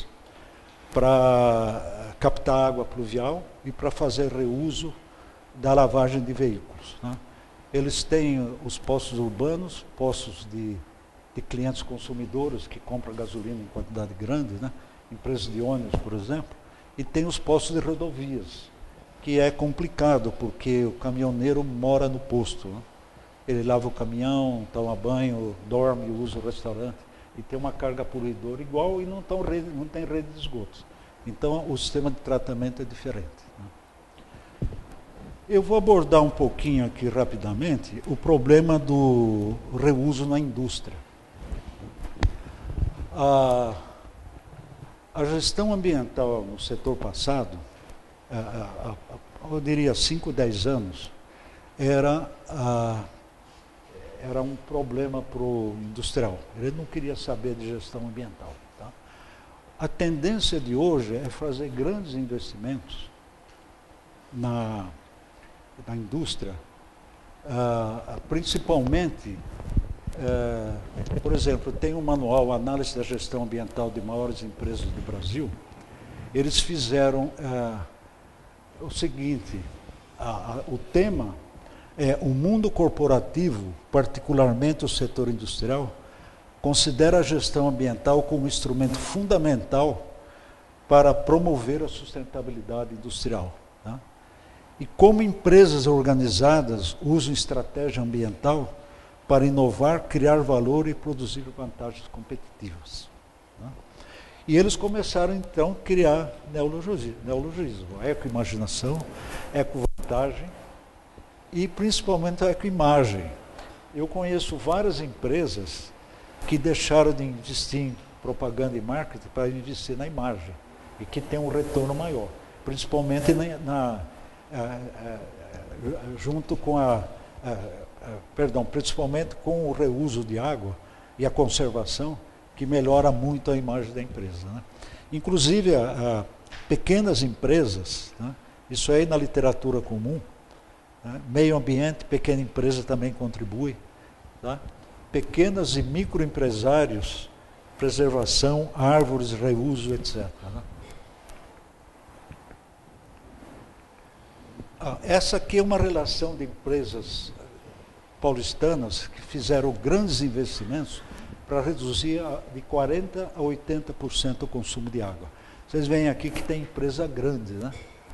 para captar água pluvial e para fazer reuso da lavagem de veículos. Né? Eles têm os postos urbanos, postos de, de clientes consumidores que compram gasolina em quantidade grande, né? Empresas de ônibus, por exemplo, e tem os postos de rodovias, que é complicado, porque o caminhoneiro mora no posto. Né? Ele lava o caminhão, toma banho, dorme, usa o restaurante, e tem uma carga poluidora igual e não, tão rede, não tem rede de esgotos. Então, o sistema de tratamento é diferente. Né? Eu vou abordar um pouquinho aqui, rapidamente, o problema do reuso na indústria. A, a gestão ambiental no setor passado, A, a, a, eu diria cinco, dez anos, era, a, era um problema para o industrial. Ele não queria saber de gestão ambiental. Tá? A tendência de hoje é fazer grandes investimentos na, na indústria, uh, principalmente, uh, por exemplo, tem um manual, Análise da Gestão Ambiental de Maiores Empresas do Brasil. Eles fizeram uh, o seguinte, a, a, o tema é, o mundo corporativo, particularmente o setor industrial, considera a gestão ambiental como instrumento fundamental para promover a sustentabilidade industrial. Tá? E como empresas organizadas usam estratégia ambiental para inovar, criar valor e produzir vantagens competitivas. Tá? E eles começaram, então, a criar neologismo, neologismo ecoimaginação, ecovantagem e, principalmente, a ecoimagem. Eu conheço várias empresas que deixaram de investir em propaganda e marketing para investir na imagem e que tem um retorno maior, principalmente na, na, a, a, a, junto com a, a, a, perdão, principalmente com o reuso de água e a conservação, que melhora muito a imagem da empresa. Né? Inclusive, a, a pequenas empresas, né? Isso aí na literatura comum, né? Meio ambiente, pequena empresa também contribui, tá? Pequenas e microempresários, preservação, árvores, reuso, etcétera. Né? Ah, essa aqui é uma relação de empresas paulistanas que fizeram grandes investimentos para reduzir de quarenta por cento a oitenta por cento o consumo de água. Vocês veem aqui que tem empresa grande, né?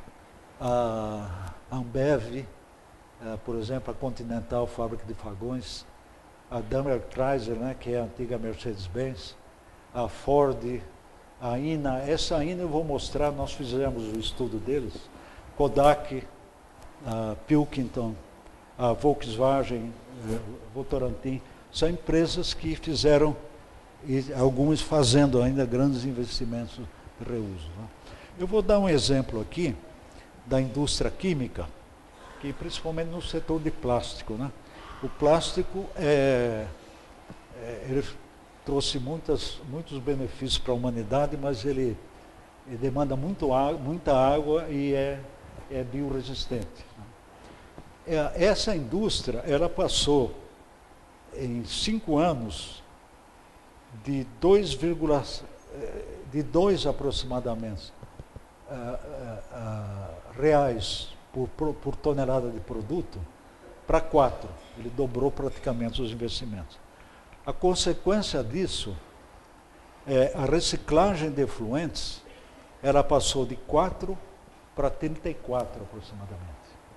A Ambev, por exemplo, a Continental, fábrica de vagões, a Daimler Chrysler, né, que é a antiga Mercedes-Benz, a Ford, a I N A. Essa I N A eu vou mostrar, nós fizemos o estudo deles, Kodak, a Pilkington, a Volkswagen, a Votorantim, são empresas que fizeram, e algumas fazendo ainda grandes investimentos de reuso. Né? Eu vou dar um exemplo aqui da indústria química, que principalmente no setor de plástico. Né? O plástico é, é, ele trouxe muitas, muitos benefícios para a humanidade, mas ele, ele demanda muito, muita água e é, é bioresistente. Né? É, essa indústria, ela passou em cinco anos de dois, de dois aproximadamente uh, uh, uh, reais por, por, por tonelada de produto para quatro. Ele dobrou praticamente os investimentos. A consequência disso é a reciclagem de efluentes, ela passou de quatro para trinta e quatro aproximadamente.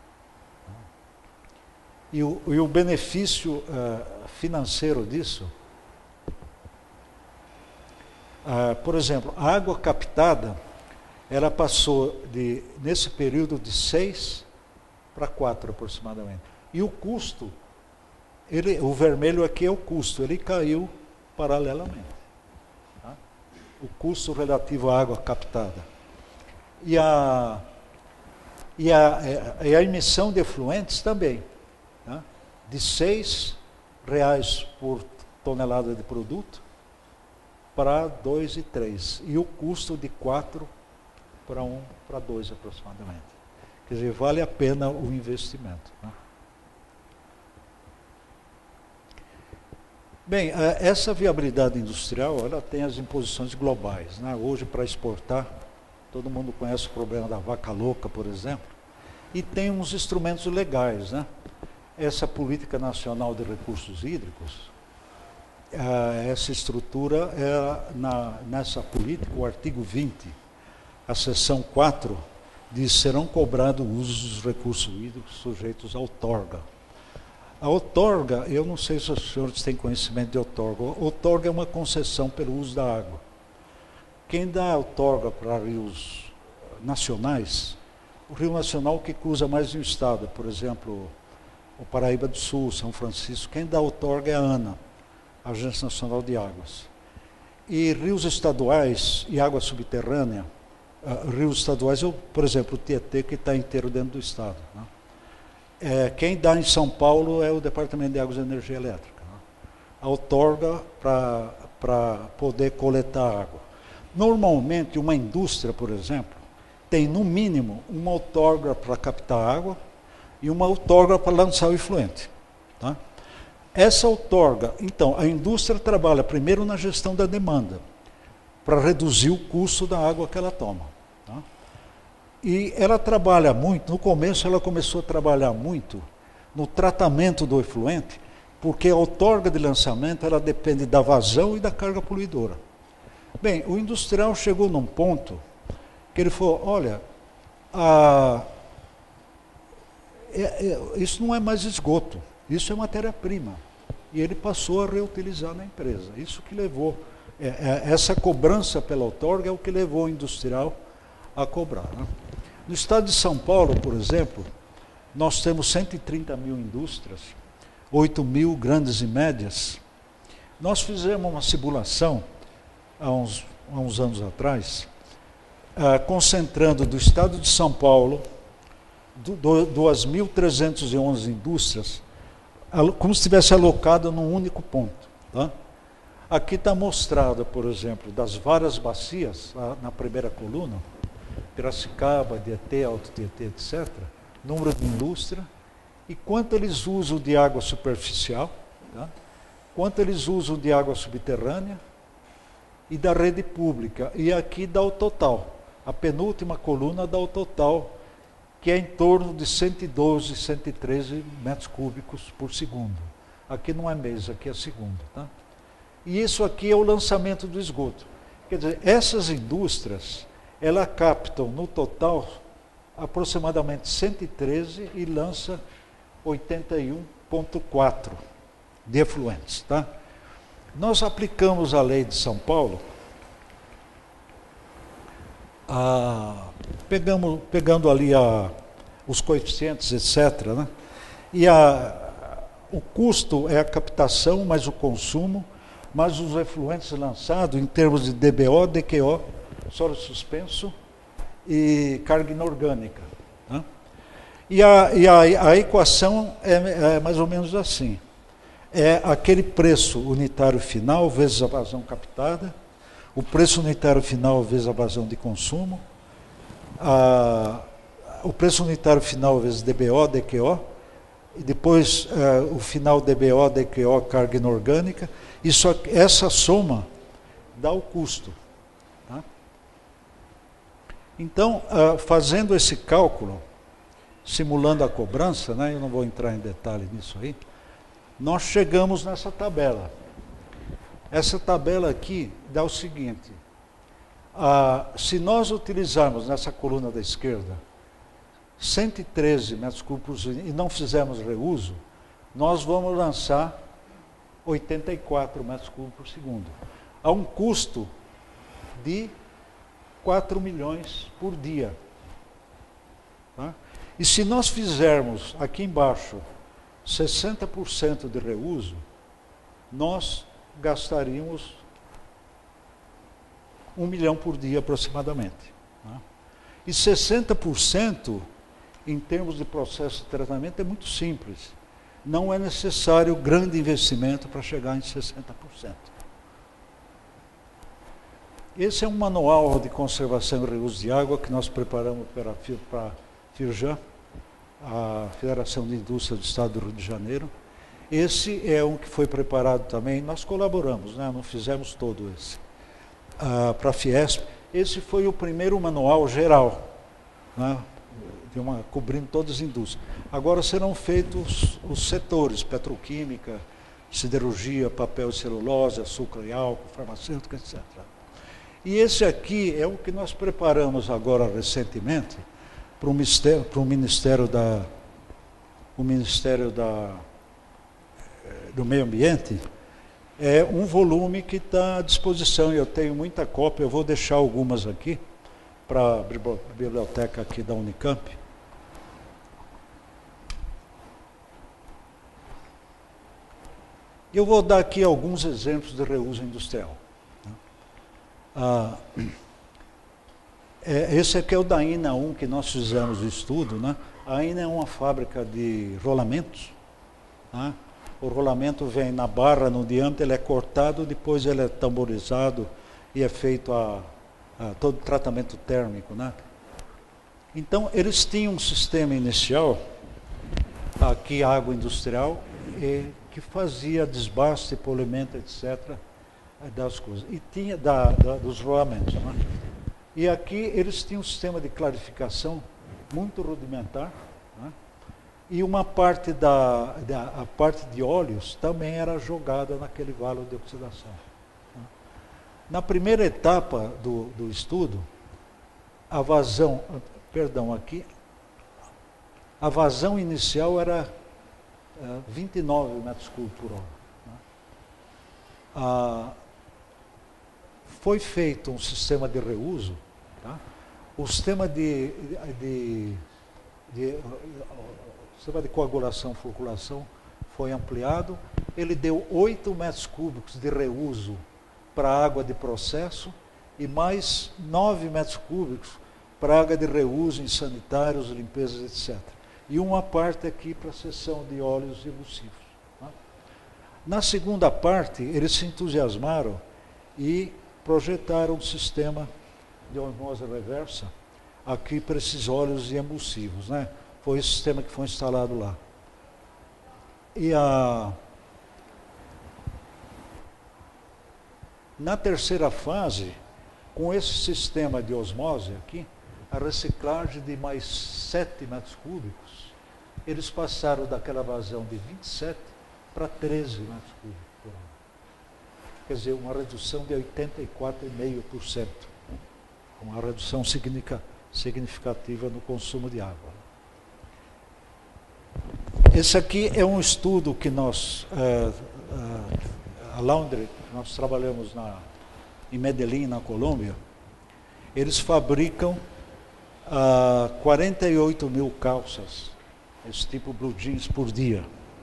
E o, e o benefício uh, financeiro disso, uh, por exemplo, a água captada, ela passou de, nesse período de seis para quatro aproximadamente. E o custo, ele, o vermelho aqui é o custo, ele caiu paralelamente. Tá? O custo relativo à água captada. E a, e a, e a emissão de efluentes também. Tá? De seis reais por tonelada de produto para dois e três. E o custo de quatro para um para dois aproximadamente. Quer dizer, vale a pena o investimento. Né? Bem, essa viabilidade industrial, ela tem as imposições globais. Né? Hoje, para exportar, todo mundo conhece o problema da vaca louca, por exemplo, e tem uns instrumentos legais, né? Essa política nacional de recursos hídricos, essa estrutura, é na, nessa política, o artigo vinte, a seção quatro, diz que serão cobrados usos dos recursos hídricos sujeitos à outorga. A outorga, eu não sei se os senhores têm conhecimento de outorga. A outorga é uma concessão pelo uso da água. Quem dá a outorga para rios nacionais, o rio nacional que cruza mais de um estado, por exemplo, o Paraíba do Sul, São Francisco, quem dá a outorga é a ANA, a Agência Nacional de Águas. E rios estaduais e água subterrânea, uh, rios estaduais, eu, por exemplo, o Tietê, que está inteiro dentro do estado. Né? É, quem dá em São Paulo é o Departamento de Águas e Energia Elétrica. Né? A outorga para poder coletar água. Normalmente, uma indústria, por exemplo, tem no mínimo uma outorga para captar água e uma outorga para lançar o efluente. Tá? Essa outorga, então, a indústria trabalha primeiro na gestão da demanda, para reduzir o custo da água que ela toma. Tá? E ela trabalha muito, no começo ela começou a trabalhar muito no tratamento do efluente, porque a outorga de lançamento ela depende da vazão e da carga poluidora. Bem, o industrial chegou num ponto que ele falou, olha, a, é, é, isso não é mais esgoto, isso é matéria-prima. E ele passou a reutilizar na empresa. Isso que levou, é, é, essa cobrança pela outorga é o que levou o industrial a cobrar. Né? No estado de São Paulo, por exemplo, nós temos cento e trinta mil indústrias, oito mil grandes e médias. Nós fizemos uma simulação há uns, há uns anos atrás, uh, concentrando do estado de São Paulo duas mil trezentas e onze indústrias, como se estivesse alocado num único ponto. Tá? Aqui está mostrado, por exemplo, das várias bacias, na primeira coluna, Piracicaba, Tietê, Alto Tietê, etcétera, número de indústria, e quanto eles usam de água superficial, tá? Quanto eles usam de água subterrânea e da rede pública. E aqui dá o total. A penúltima coluna dá o total, que é em torno de cento e doze, cento e treze metros cúbicos por segundo. Aqui não é mês, aqui é segundo. Tá? E isso aqui é o lançamento do esgoto. Quer dizer, essas indústrias, elas captam no total aproximadamente cento e treze e lança oitenta e um vírgula quatro de efluentes. Tá? Nós aplicamos a lei de São Paulo, a, pegamos, pegando ali a, os coeficientes, etcétera, né? E a, o custo é a captação, mais o consumo, mais os efluentes lançados em termos de D B O, D Q O, solo suspenso e carga inorgânica. Né? E, a, e a, a equação é, é mais ou menos assim. É aquele preço unitário final vezes a vazão captada, o preço unitário final vezes a vazão de consumo, a, o preço unitário final vezes D B O, D Q O, e depois uh, o final D B O, D Q O, carga inorgânica. Isso, essa soma dá o custo. Tá? Então, uh, fazendo esse cálculo, simulando a cobrança, né, eu não vou entrar em detalhe nisso aí, nós chegamos nessa tabela. Essa tabela aqui dá o seguinte, ah, se nós utilizarmos nessa coluna da esquerda cento e treze metros cúbicos e não fizermos reuso, nós vamos lançar oitenta e quatro metros cúbicos por segundo, a um custo de quatro milhões por dia. Tá? E se nós fizermos aqui embaixo sessenta por cento de reuso, nós gastaríamos um milhão por dia aproximadamente. Né? E sessenta por cento, em termos de processo de tratamento, é muito simples. Não é necessário grande investimento para chegar em sessenta por cento. Esse é um manual de conservação e reuso de água que nós preparamos para a Firjan, a Federação de Indústria do Estado do Rio de Janeiro. Esse é um que foi preparado também, nós colaboramos, né? Não fizemos todo esse. Ah, para a Fiesp, esse foi o primeiro manual geral, né? De uma, cobrindo todas as indústrias. Agora serão feitos os setores, petroquímica, siderurgia, papel e celulose, açúcar e álcool, farmacêutica, etcétera. E esse aqui é o que nós preparamos agora recentemente, para o Ministério, para o Ministério, da, o Ministério da, do Meio Ambiente, é um volume que está à disposição, e eu tenho muita cópia, eu vou deixar algumas aqui, para a biblioteca aqui da Unicamp. Eu vou dar aqui alguns exemplos de reuso industrial. Ah, É, esse aqui é o da I N A um que nós fizemos o estudo. Né? A I N A é uma fábrica de rolamentos. Né? O rolamento vem na barra, no diâmetro, ele é cortado, depois ele é tamborizado e é feito a, a todo o tratamento térmico. Né? Então, eles tinham um sistema inicial, aqui água industrial, e, que fazia desbaste, polimento, etcétera, das coisas. E tinha da, da, dos rolamentos. Né? E aqui eles tinham um sistema de clarificação muito rudimentar, né? e uma parte da, da a parte de óleos também era jogada naquele valo de oxidação. Na primeira etapa do, do estudo, a vazão, perdão, aqui, a vazão inicial era uh, vinte e nove metros cúbicos por hora. Né? Ah, foi feito um sistema de reuso, tá? O sistema de, de, de, de, o sistema de coagulação, floculação foi ampliado, ele deu oito metros cúbicos de reuso para água de processo e mais nove metros cúbicos para água de reuso em sanitários, limpezas, etcétera. E uma parte aqui para a seção de óleos emulsivos. Tá? Na segunda parte, eles se entusiasmaram e projetaram um sistema de osmose reversa aqui para esses óleos emulsivos. Né? Foi esse sistema que foi instalado lá. E a... Na terceira fase, com esse sistema de osmose aqui, a reciclagem de mais sete metros cúbicos, eles passaram daquela vazão de vinte e sete para treze metros cúbicos por ano. Quer dizer, uma redução de oitenta e quatro vírgula cinco por cento. Uma redução significativa no consumo de água. Esse aqui é um estudo que nós... É, é, a Laundry, nós trabalhamos na, em Medellín, na Colômbia, eles fabricam ah, quarenta e oito mil calças, esse tipo blue jeans por dia.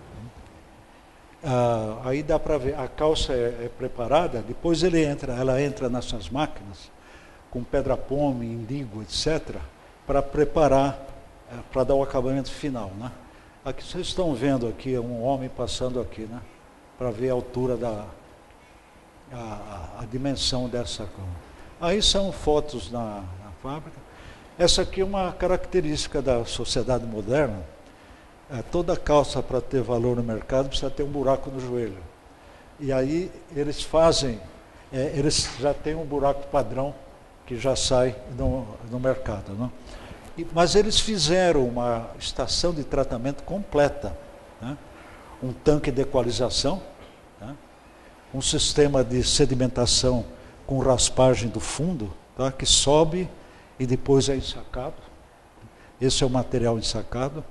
Ah, aí dá para ver, a calça é, é preparada, depois ele entra, ela entra nessas máquinas, com pedra-pome, indigo, etcétera, para preparar, é, para dar o acabamento final. Né? Aqui vocês estão vendo aqui um homem passando aqui, né? Para ver a altura da a, a dimensão dessa cama. Aí são fotos na, na fábrica. Essa aqui é uma característica da sociedade moderna. É, toda calça, para ter valor no mercado, precisa ter um buraco no joelho. E aí eles fazem, é, eles já têm um buraco padrão que já sai no, no mercado. Né? E, mas eles fizeram uma estação de tratamento completa, né? Um tanque de equalização, tá? Um sistema de sedimentação com raspagem do fundo, tá? Que sobe e depois é ensacado. Esse é o material ensacado.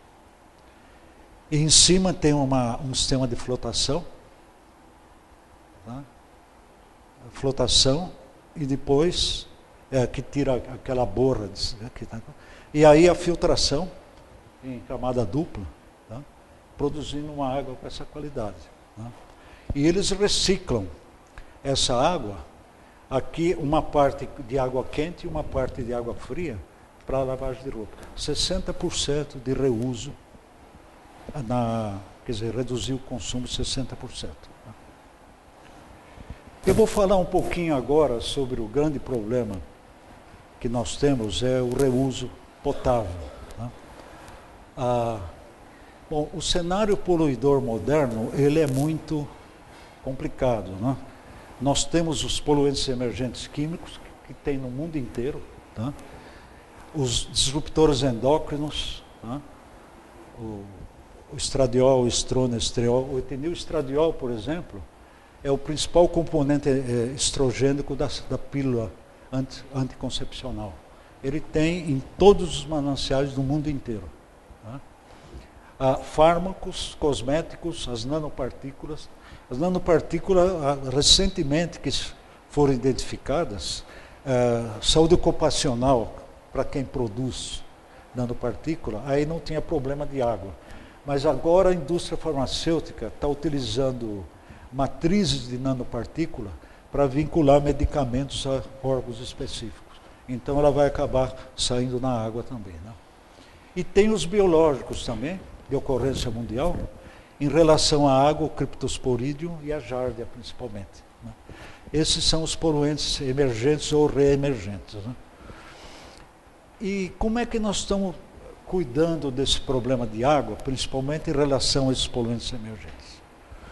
E em cima tem uma, um sistema de flotação, tá? Flotação e depois é, que tira aquela borra. De, aqui, tá? E aí a filtração em camada dupla, produzindo uma água com essa qualidade. Né? E eles reciclam essa água, aqui uma parte de água quente e uma parte de água fria, para lavagem de roupa. sessenta por cento de reuso, na, quer dizer, reduzir o consumo de sessenta por cento. Né? Eu vou falar um pouquinho agora sobre o grande problema que nós temos, é o reuso potável. Né? Ah, Bom, o cenário poluidor moderno, ele é muito complicado, né? Nós temos os poluentes emergentes químicos, que, que tem no mundo inteiro, tá? Os disruptores endócrinos, tá? o, o estradiol, o estronestriol, o etilneestradiol, por exemplo, é o principal componente é, estrogênico da, da pílula anti, anticoncepcional. Ele tem em todos os mananciais do mundo inteiro. Ah, fármacos, cosméticos, as nanopartículas. As nanopartículas, ah, recentemente que foram identificadas, ah, saúde ocupacional, para quem produz nanopartícula, aí não tinha problema de água. Mas agora a indústria farmacêutica está utilizando matrizes de nanopartícula para vincular medicamentos a órgãos específicos. Então ela vai acabar saindo na água também. Né? E tem os biológicos também, de ocorrência mundial, em relação à água, o criptosporídeo e a giardia, principalmente. Né? Esses são os poluentes emergentes ou reemergentes. Né? E como é que nós estamos cuidando desse problema de água, principalmente em relação a esses poluentes emergentes?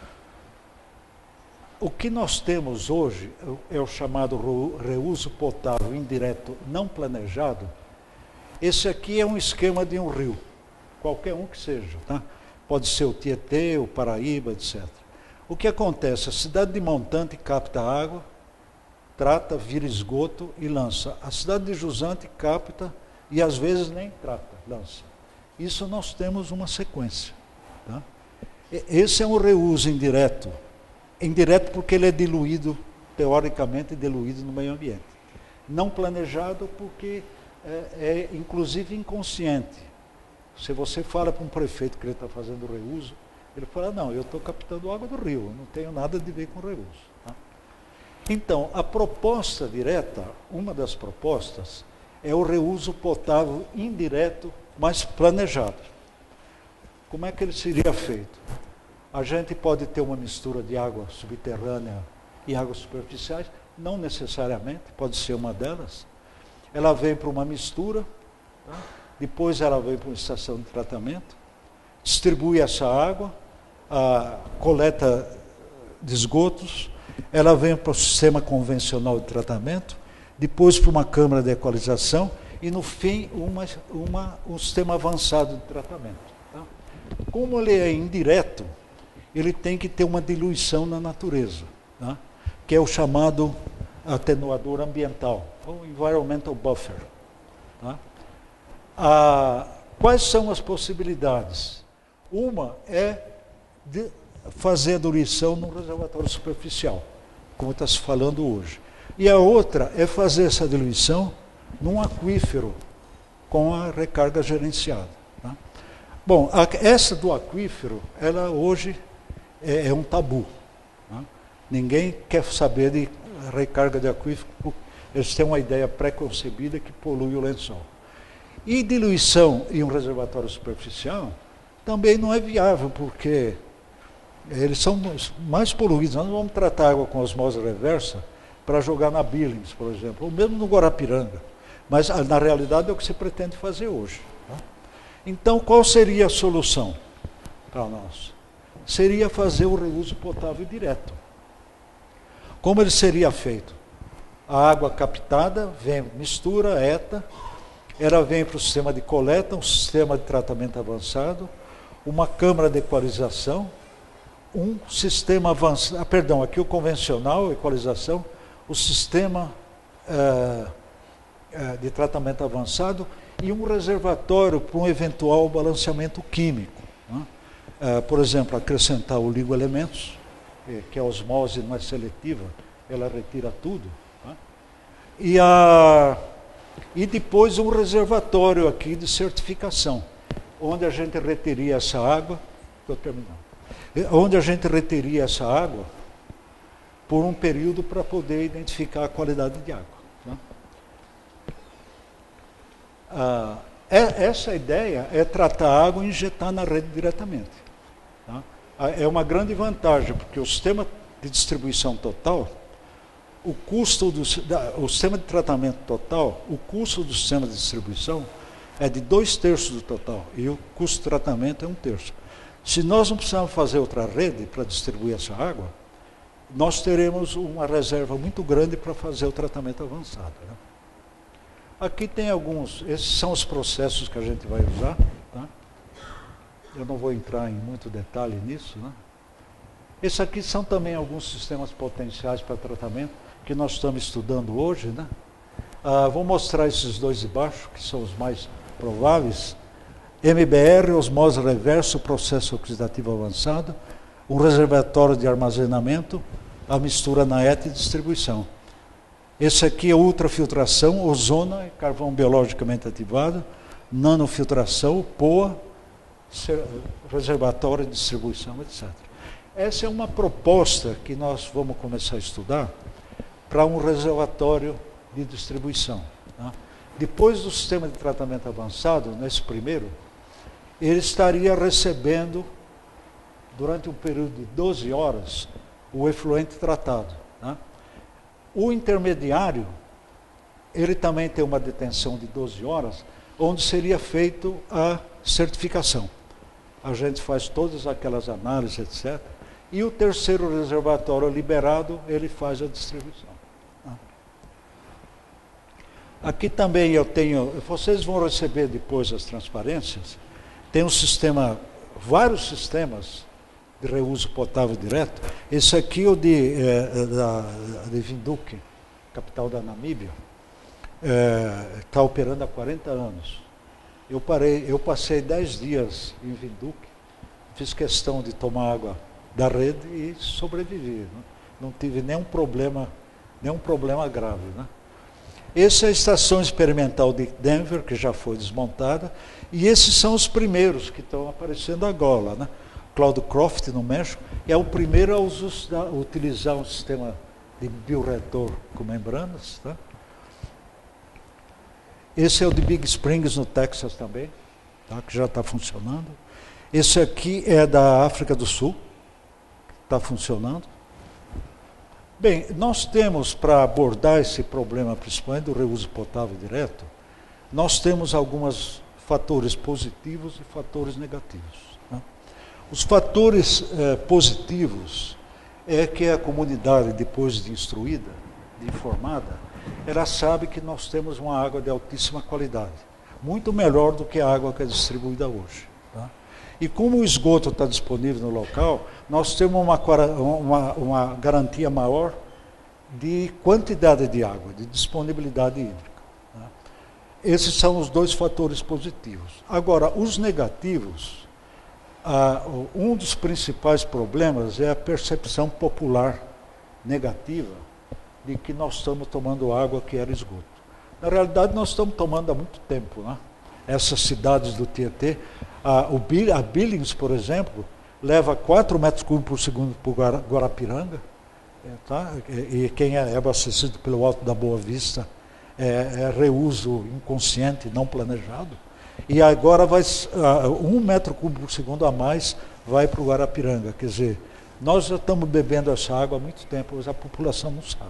O que nós temos hoje é o chamado reuso potável indireto não planejado. Esse aqui é um esquema de um rio. qualquer um que seja, tá? Pode ser o Tietê, o Paraíba, etcétera. O que acontece? A cidade de Montante capta água, trata, vira esgoto e lança. A cidade de Jusante capta e às vezes nem trata, lança. Isso nós temos uma sequência. Tá? Esse é um reuso indireto. Indireto porque ele é diluído, teoricamente diluído no meio ambiente. Não planejado porque é, é inclusive inconsciente. Se você fala para um prefeito que ele está fazendo reuso, ele fala, não, eu estou captando água do rio, eu não tenho nada de ver com reuso. Tá? Então, a proposta direta, uma das propostas, é o reuso potável indireto, mas planejado. Como é que ele seria feito? A gente pode ter uma mistura de água subterrânea e águas superficiais, não necessariamente, pode ser uma delas. Ela vem para uma mistura, tá? Depois ela vem para uma estação de tratamento, distribui essa água, a coleta de esgotos, ela vem para o sistema convencional de tratamento, depois para uma câmara de equalização e, no fim, uma, uma, um sistema avançado de tratamento. Tá? Como ele é indireto, ele tem que ter uma diluição na natureza, tá? Que é o chamado atenuador ambiental, ou environmental buffer. Tá? Ah, quais são as possibilidades? Uma é de fazer a diluição num reservatório superficial, como está se falando hoje. E a outra é fazer essa diluição num aquífero com a recarga gerenciada. Tá? Bom, a, essa do aquífero, ela hoje é, é um tabu. Tá? Ninguém quer saber de recarga de aquífero, eles têm uma ideia pré-concebida que polui o lençol. E diluição em um reservatório superficial também não é viável, porque eles são mais poluídos. Nós não vamos tratar água com osmose reversa para jogar na Billings, por exemplo, ou mesmo no Guarapiranga. Mas, na realidade, é o que se pretende fazer hoje. Tá? Então, qual seria a solução para nós? Seria fazer o reuso potável direto. Como ele seria feito? A água captada, vem, mistura, eta, ela vem para o sistema de coleta, um sistema de tratamento avançado, uma câmara de equalização, um sistema avançado, ah, perdão, aqui o convencional, equalização, o sistema eh, eh, de tratamento avançado e um reservatório para um eventual balanceamento químico. Né? Eh, por exemplo, acrescentar oligoelementos, eh, que a osmose não é seletiva, ela retira tudo. Né? E, a, e depois um reservatório aqui de certificação, onde a gente reteria essa água, estou terminando, onde a gente reteria essa água por um período para poder identificar a qualidade de água. Né? Ah, é, essa ideia é tratar a água e injetar na rede diretamente. Tá? É uma grande vantagem, porque o sistema de distribuição total, o custo do da, o sistema de tratamento total, o custo do sistema de distribuição é de dois terços do total, e o custo de tratamento é um terço. Se nós não precisarmos fazer outra rede para distribuir essa água, nós teremos uma reserva muito grande para fazer o tratamento avançado. Né? Aqui tem alguns, esses são os processos que a gente vai usar. Tá? Eu não vou entrar em muito detalhe nisso. Né? Esses aqui são também alguns sistemas potenciais para tratamento que nós estamos estudando hoje. Né? Ah, vou mostrar esses dois de baixo, que são os mais prováveis. M B R, osmose reversa, processo oxidativo avançado, um reservatório de armazenamento, a mistura na eta e distribuição. Esse aqui é ultrafiltração, ozona, carvão biologicamente ativado, nanofiltração, P O A, reservatório de distribuição, etcétera. Essa é uma proposta que nós vamos começar a estudar para um reservatório de distribuição. Tá? Depois do sistema de tratamento avançado, nesse primeiro, ele estaria recebendo, durante um período de doze horas, o efluente tratado. Né? O intermediário, ele também tem uma detenção de doze horas, onde seria feita a certificação. A gente faz todas aquelas análises, etcétera. E o terceiro reservatório liberado, ele faz a distribuição. Aqui também eu tenho, vocês vão receber depois as transparências, tem um sistema, vários sistemas de reuso potável direto. Esse aqui é o de, é, da, de Windhoek, capital da Namíbia, está é, operando há quarenta anos. Eu, parei, eu passei dez dias em Windhoek, fiz questão de tomar água da rede e sobrevivi. Né? Não tive nenhum problema, nenhum problema grave. Né? Essa é a estação experimental de Denver, que já foi desmontada, e esses são os primeiros que estão aparecendo agora. Né? Cloudcroft, no México, é o primeiro a usar, utilizar um sistema de bioreator com membranas. Tá? Esse é o de Big Springs, no Texas também, tá? Que já está funcionando. Esse aqui é da África do Sul, que está funcionando. Bem, nós temos, para abordar esse problema, principalmente do reuso potável direto, nós temos alguns fatores positivos e fatores negativos. Né? Os fatores eh, positivos é que a comunidade, depois de instruída, de informada, ela sabe que nós temos uma água de altíssima qualidade, muito melhor do que a água que é distribuída hoje. Tá? E como o esgoto está disponível no local, nós temos uma, uma, uma garantia maior de quantidade de água, de disponibilidade hídrica. Tá? Esses são os dois fatores positivos. Agora, os negativos, ah, um dos principais problemas é a percepção popular negativa de que nós estamos tomando água que era esgoto. Na realidade, nós estamos tomando há muito tempo. Né? Essas cidades do Tietê, a, o, a Billings, por exemplo, leva quatro metros cúbicos por segundo para o Guarapiranga, é, tá? e, e quem é abastecido pelo Alto da Boa Vista é, é reuso inconsciente, não planejado. E agora vai, uh, um metro cúbico por segundo a mais vai para o Guarapiranga. Quer dizer, nós já estamos bebendo essa água há muito tempo, mas a população não sabe.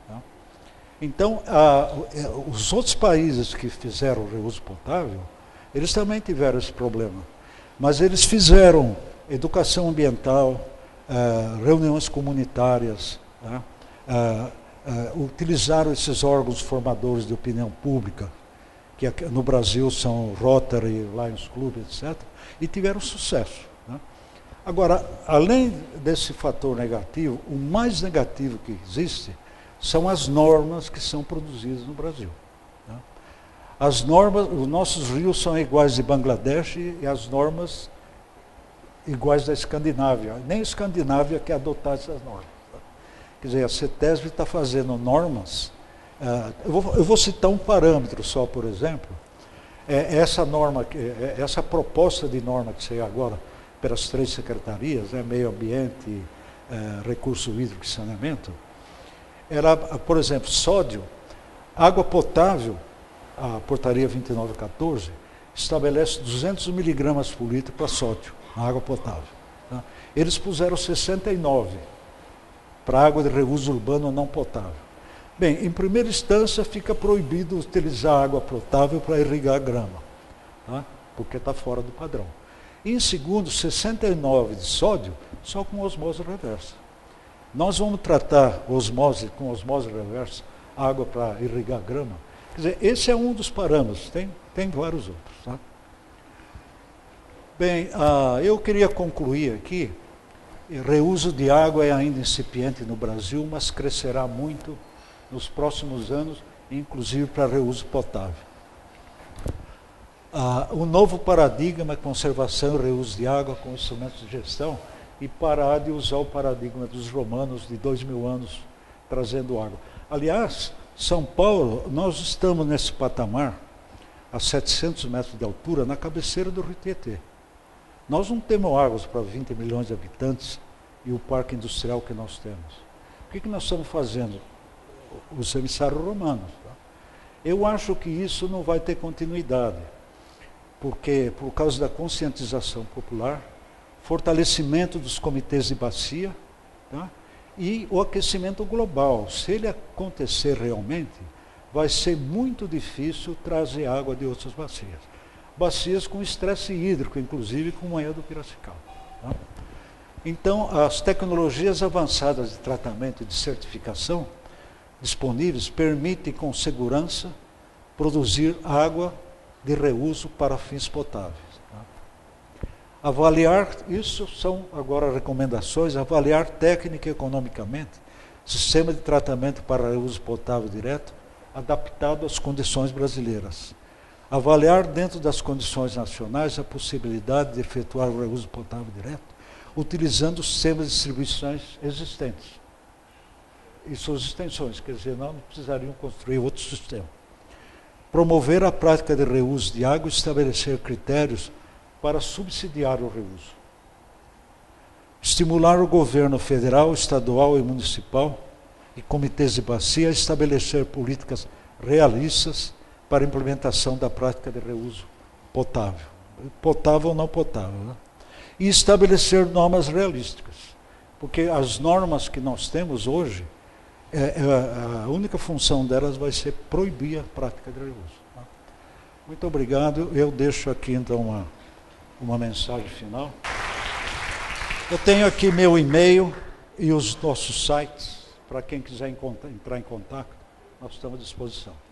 Então, ah, os outros países que fizeram o reuso potável, eles também tiveram esse problema. Mas eles fizeram educação ambiental, ah, reuniões comunitárias, ah, ah, ah, utilizaram esses órgãos formadores de opinião pública, que aqui no Brasil são Rotary, Lions Club, etcétera, e tiveram sucesso. Né? Agora, além desse fator negativo, o mais negativo que existe são as normas que são produzidas no Brasil. Né? As normas, os nossos rios são iguais de Bangladesh e as normas iguais da Escandinávia. Nem a Escandinávia quer adotar essas normas. Tá? Quer dizer, a CETESB está fazendo normas. Uh, eu, vou, eu vou citar um parâmetro só, por exemplo. É, essa norma, é, essa proposta de norma que saiu agora pelas três secretarias, né, Meio Ambiente, é, Recurso Hídrico e Saneamento, era, por exemplo, sódio, água potável, a portaria vinte e nove quatorze, estabelece duzentos miligramas por litro para sódio, na água potável. Tá? Eles puseram sessenta e nove para água de reuso urbano não potável. Bem, em primeira instância fica proibido utilizar água potável para irrigar a grama, tá? Porque está fora do padrão. E em segundo, sessenta e nove de sódio, só com osmose reversa. Nós vamos tratar osmose, com osmose reversa, água para irrigar grama. Quer dizer, esse é um dos parâmetros, tem, tem vários outros. Tá? Bem, ah, eu queria concluir aqui, reuso de água é ainda incipiente no Brasil, mas crescerá muito nos próximos anos, inclusive para reuso potável. Ah, o novo paradigma é conservação e reuso de água com instrumentos de gestão, e parar de usar o paradigma dos romanos de dois mil anos trazendo água. Aliás, São Paulo, nós estamos nesse patamar, a setecentos metros de altura, na cabeceira do Rio Tietê. Nós não temos águas para vinte milhões de habitantes e o parque industrial que nós temos. O que, que nós estamos fazendo? Os emissários romanos. Tá? Eu acho que isso não vai ter continuidade, porque por causa da conscientização popular, fortalecimento dos comitês de bacia, tá? E o aquecimento global. Se ele acontecer realmente, vai ser muito difícil trazer água de outras bacias. Bacias com estresse hídrico, inclusive como é a do Piracicaba. Tá? Então, as tecnologias avançadas de tratamento e de certificação disponíveis permitem com segurança produzir água de reuso para fins potáveis. Tá? Avaliar, isso são agora recomendações, avaliar técnica e economicamente sistema de tratamento para reuso potável direto adaptado às condições brasileiras. Avaliar dentro das condições nacionais a possibilidade de efetuar o reuso potável direto utilizando os sistemas de distribuições existentes e suas extensões, quer dizer, não precisariam construir outro sistema. Promover a prática de reuso de água e estabelecer critérios para subsidiar o reuso. Estimular o governo federal, estadual e municipal e comitês de bacia a estabelecer políticas realistas para a implementação da prática de reuso potável. Potável ou não potável, né? E estabelecer normas realísticas, porque as normas que nós temos hoje, é, é, a única função delas vai ser proibir a prática de reuso. Tá? Muito obrigado. Eu deixo aqui então uma, uma mensagem final. Eu tenho aqui meu e-mail e os nossos sites, para quem quiser entrar em contato, nós estamos à disposição.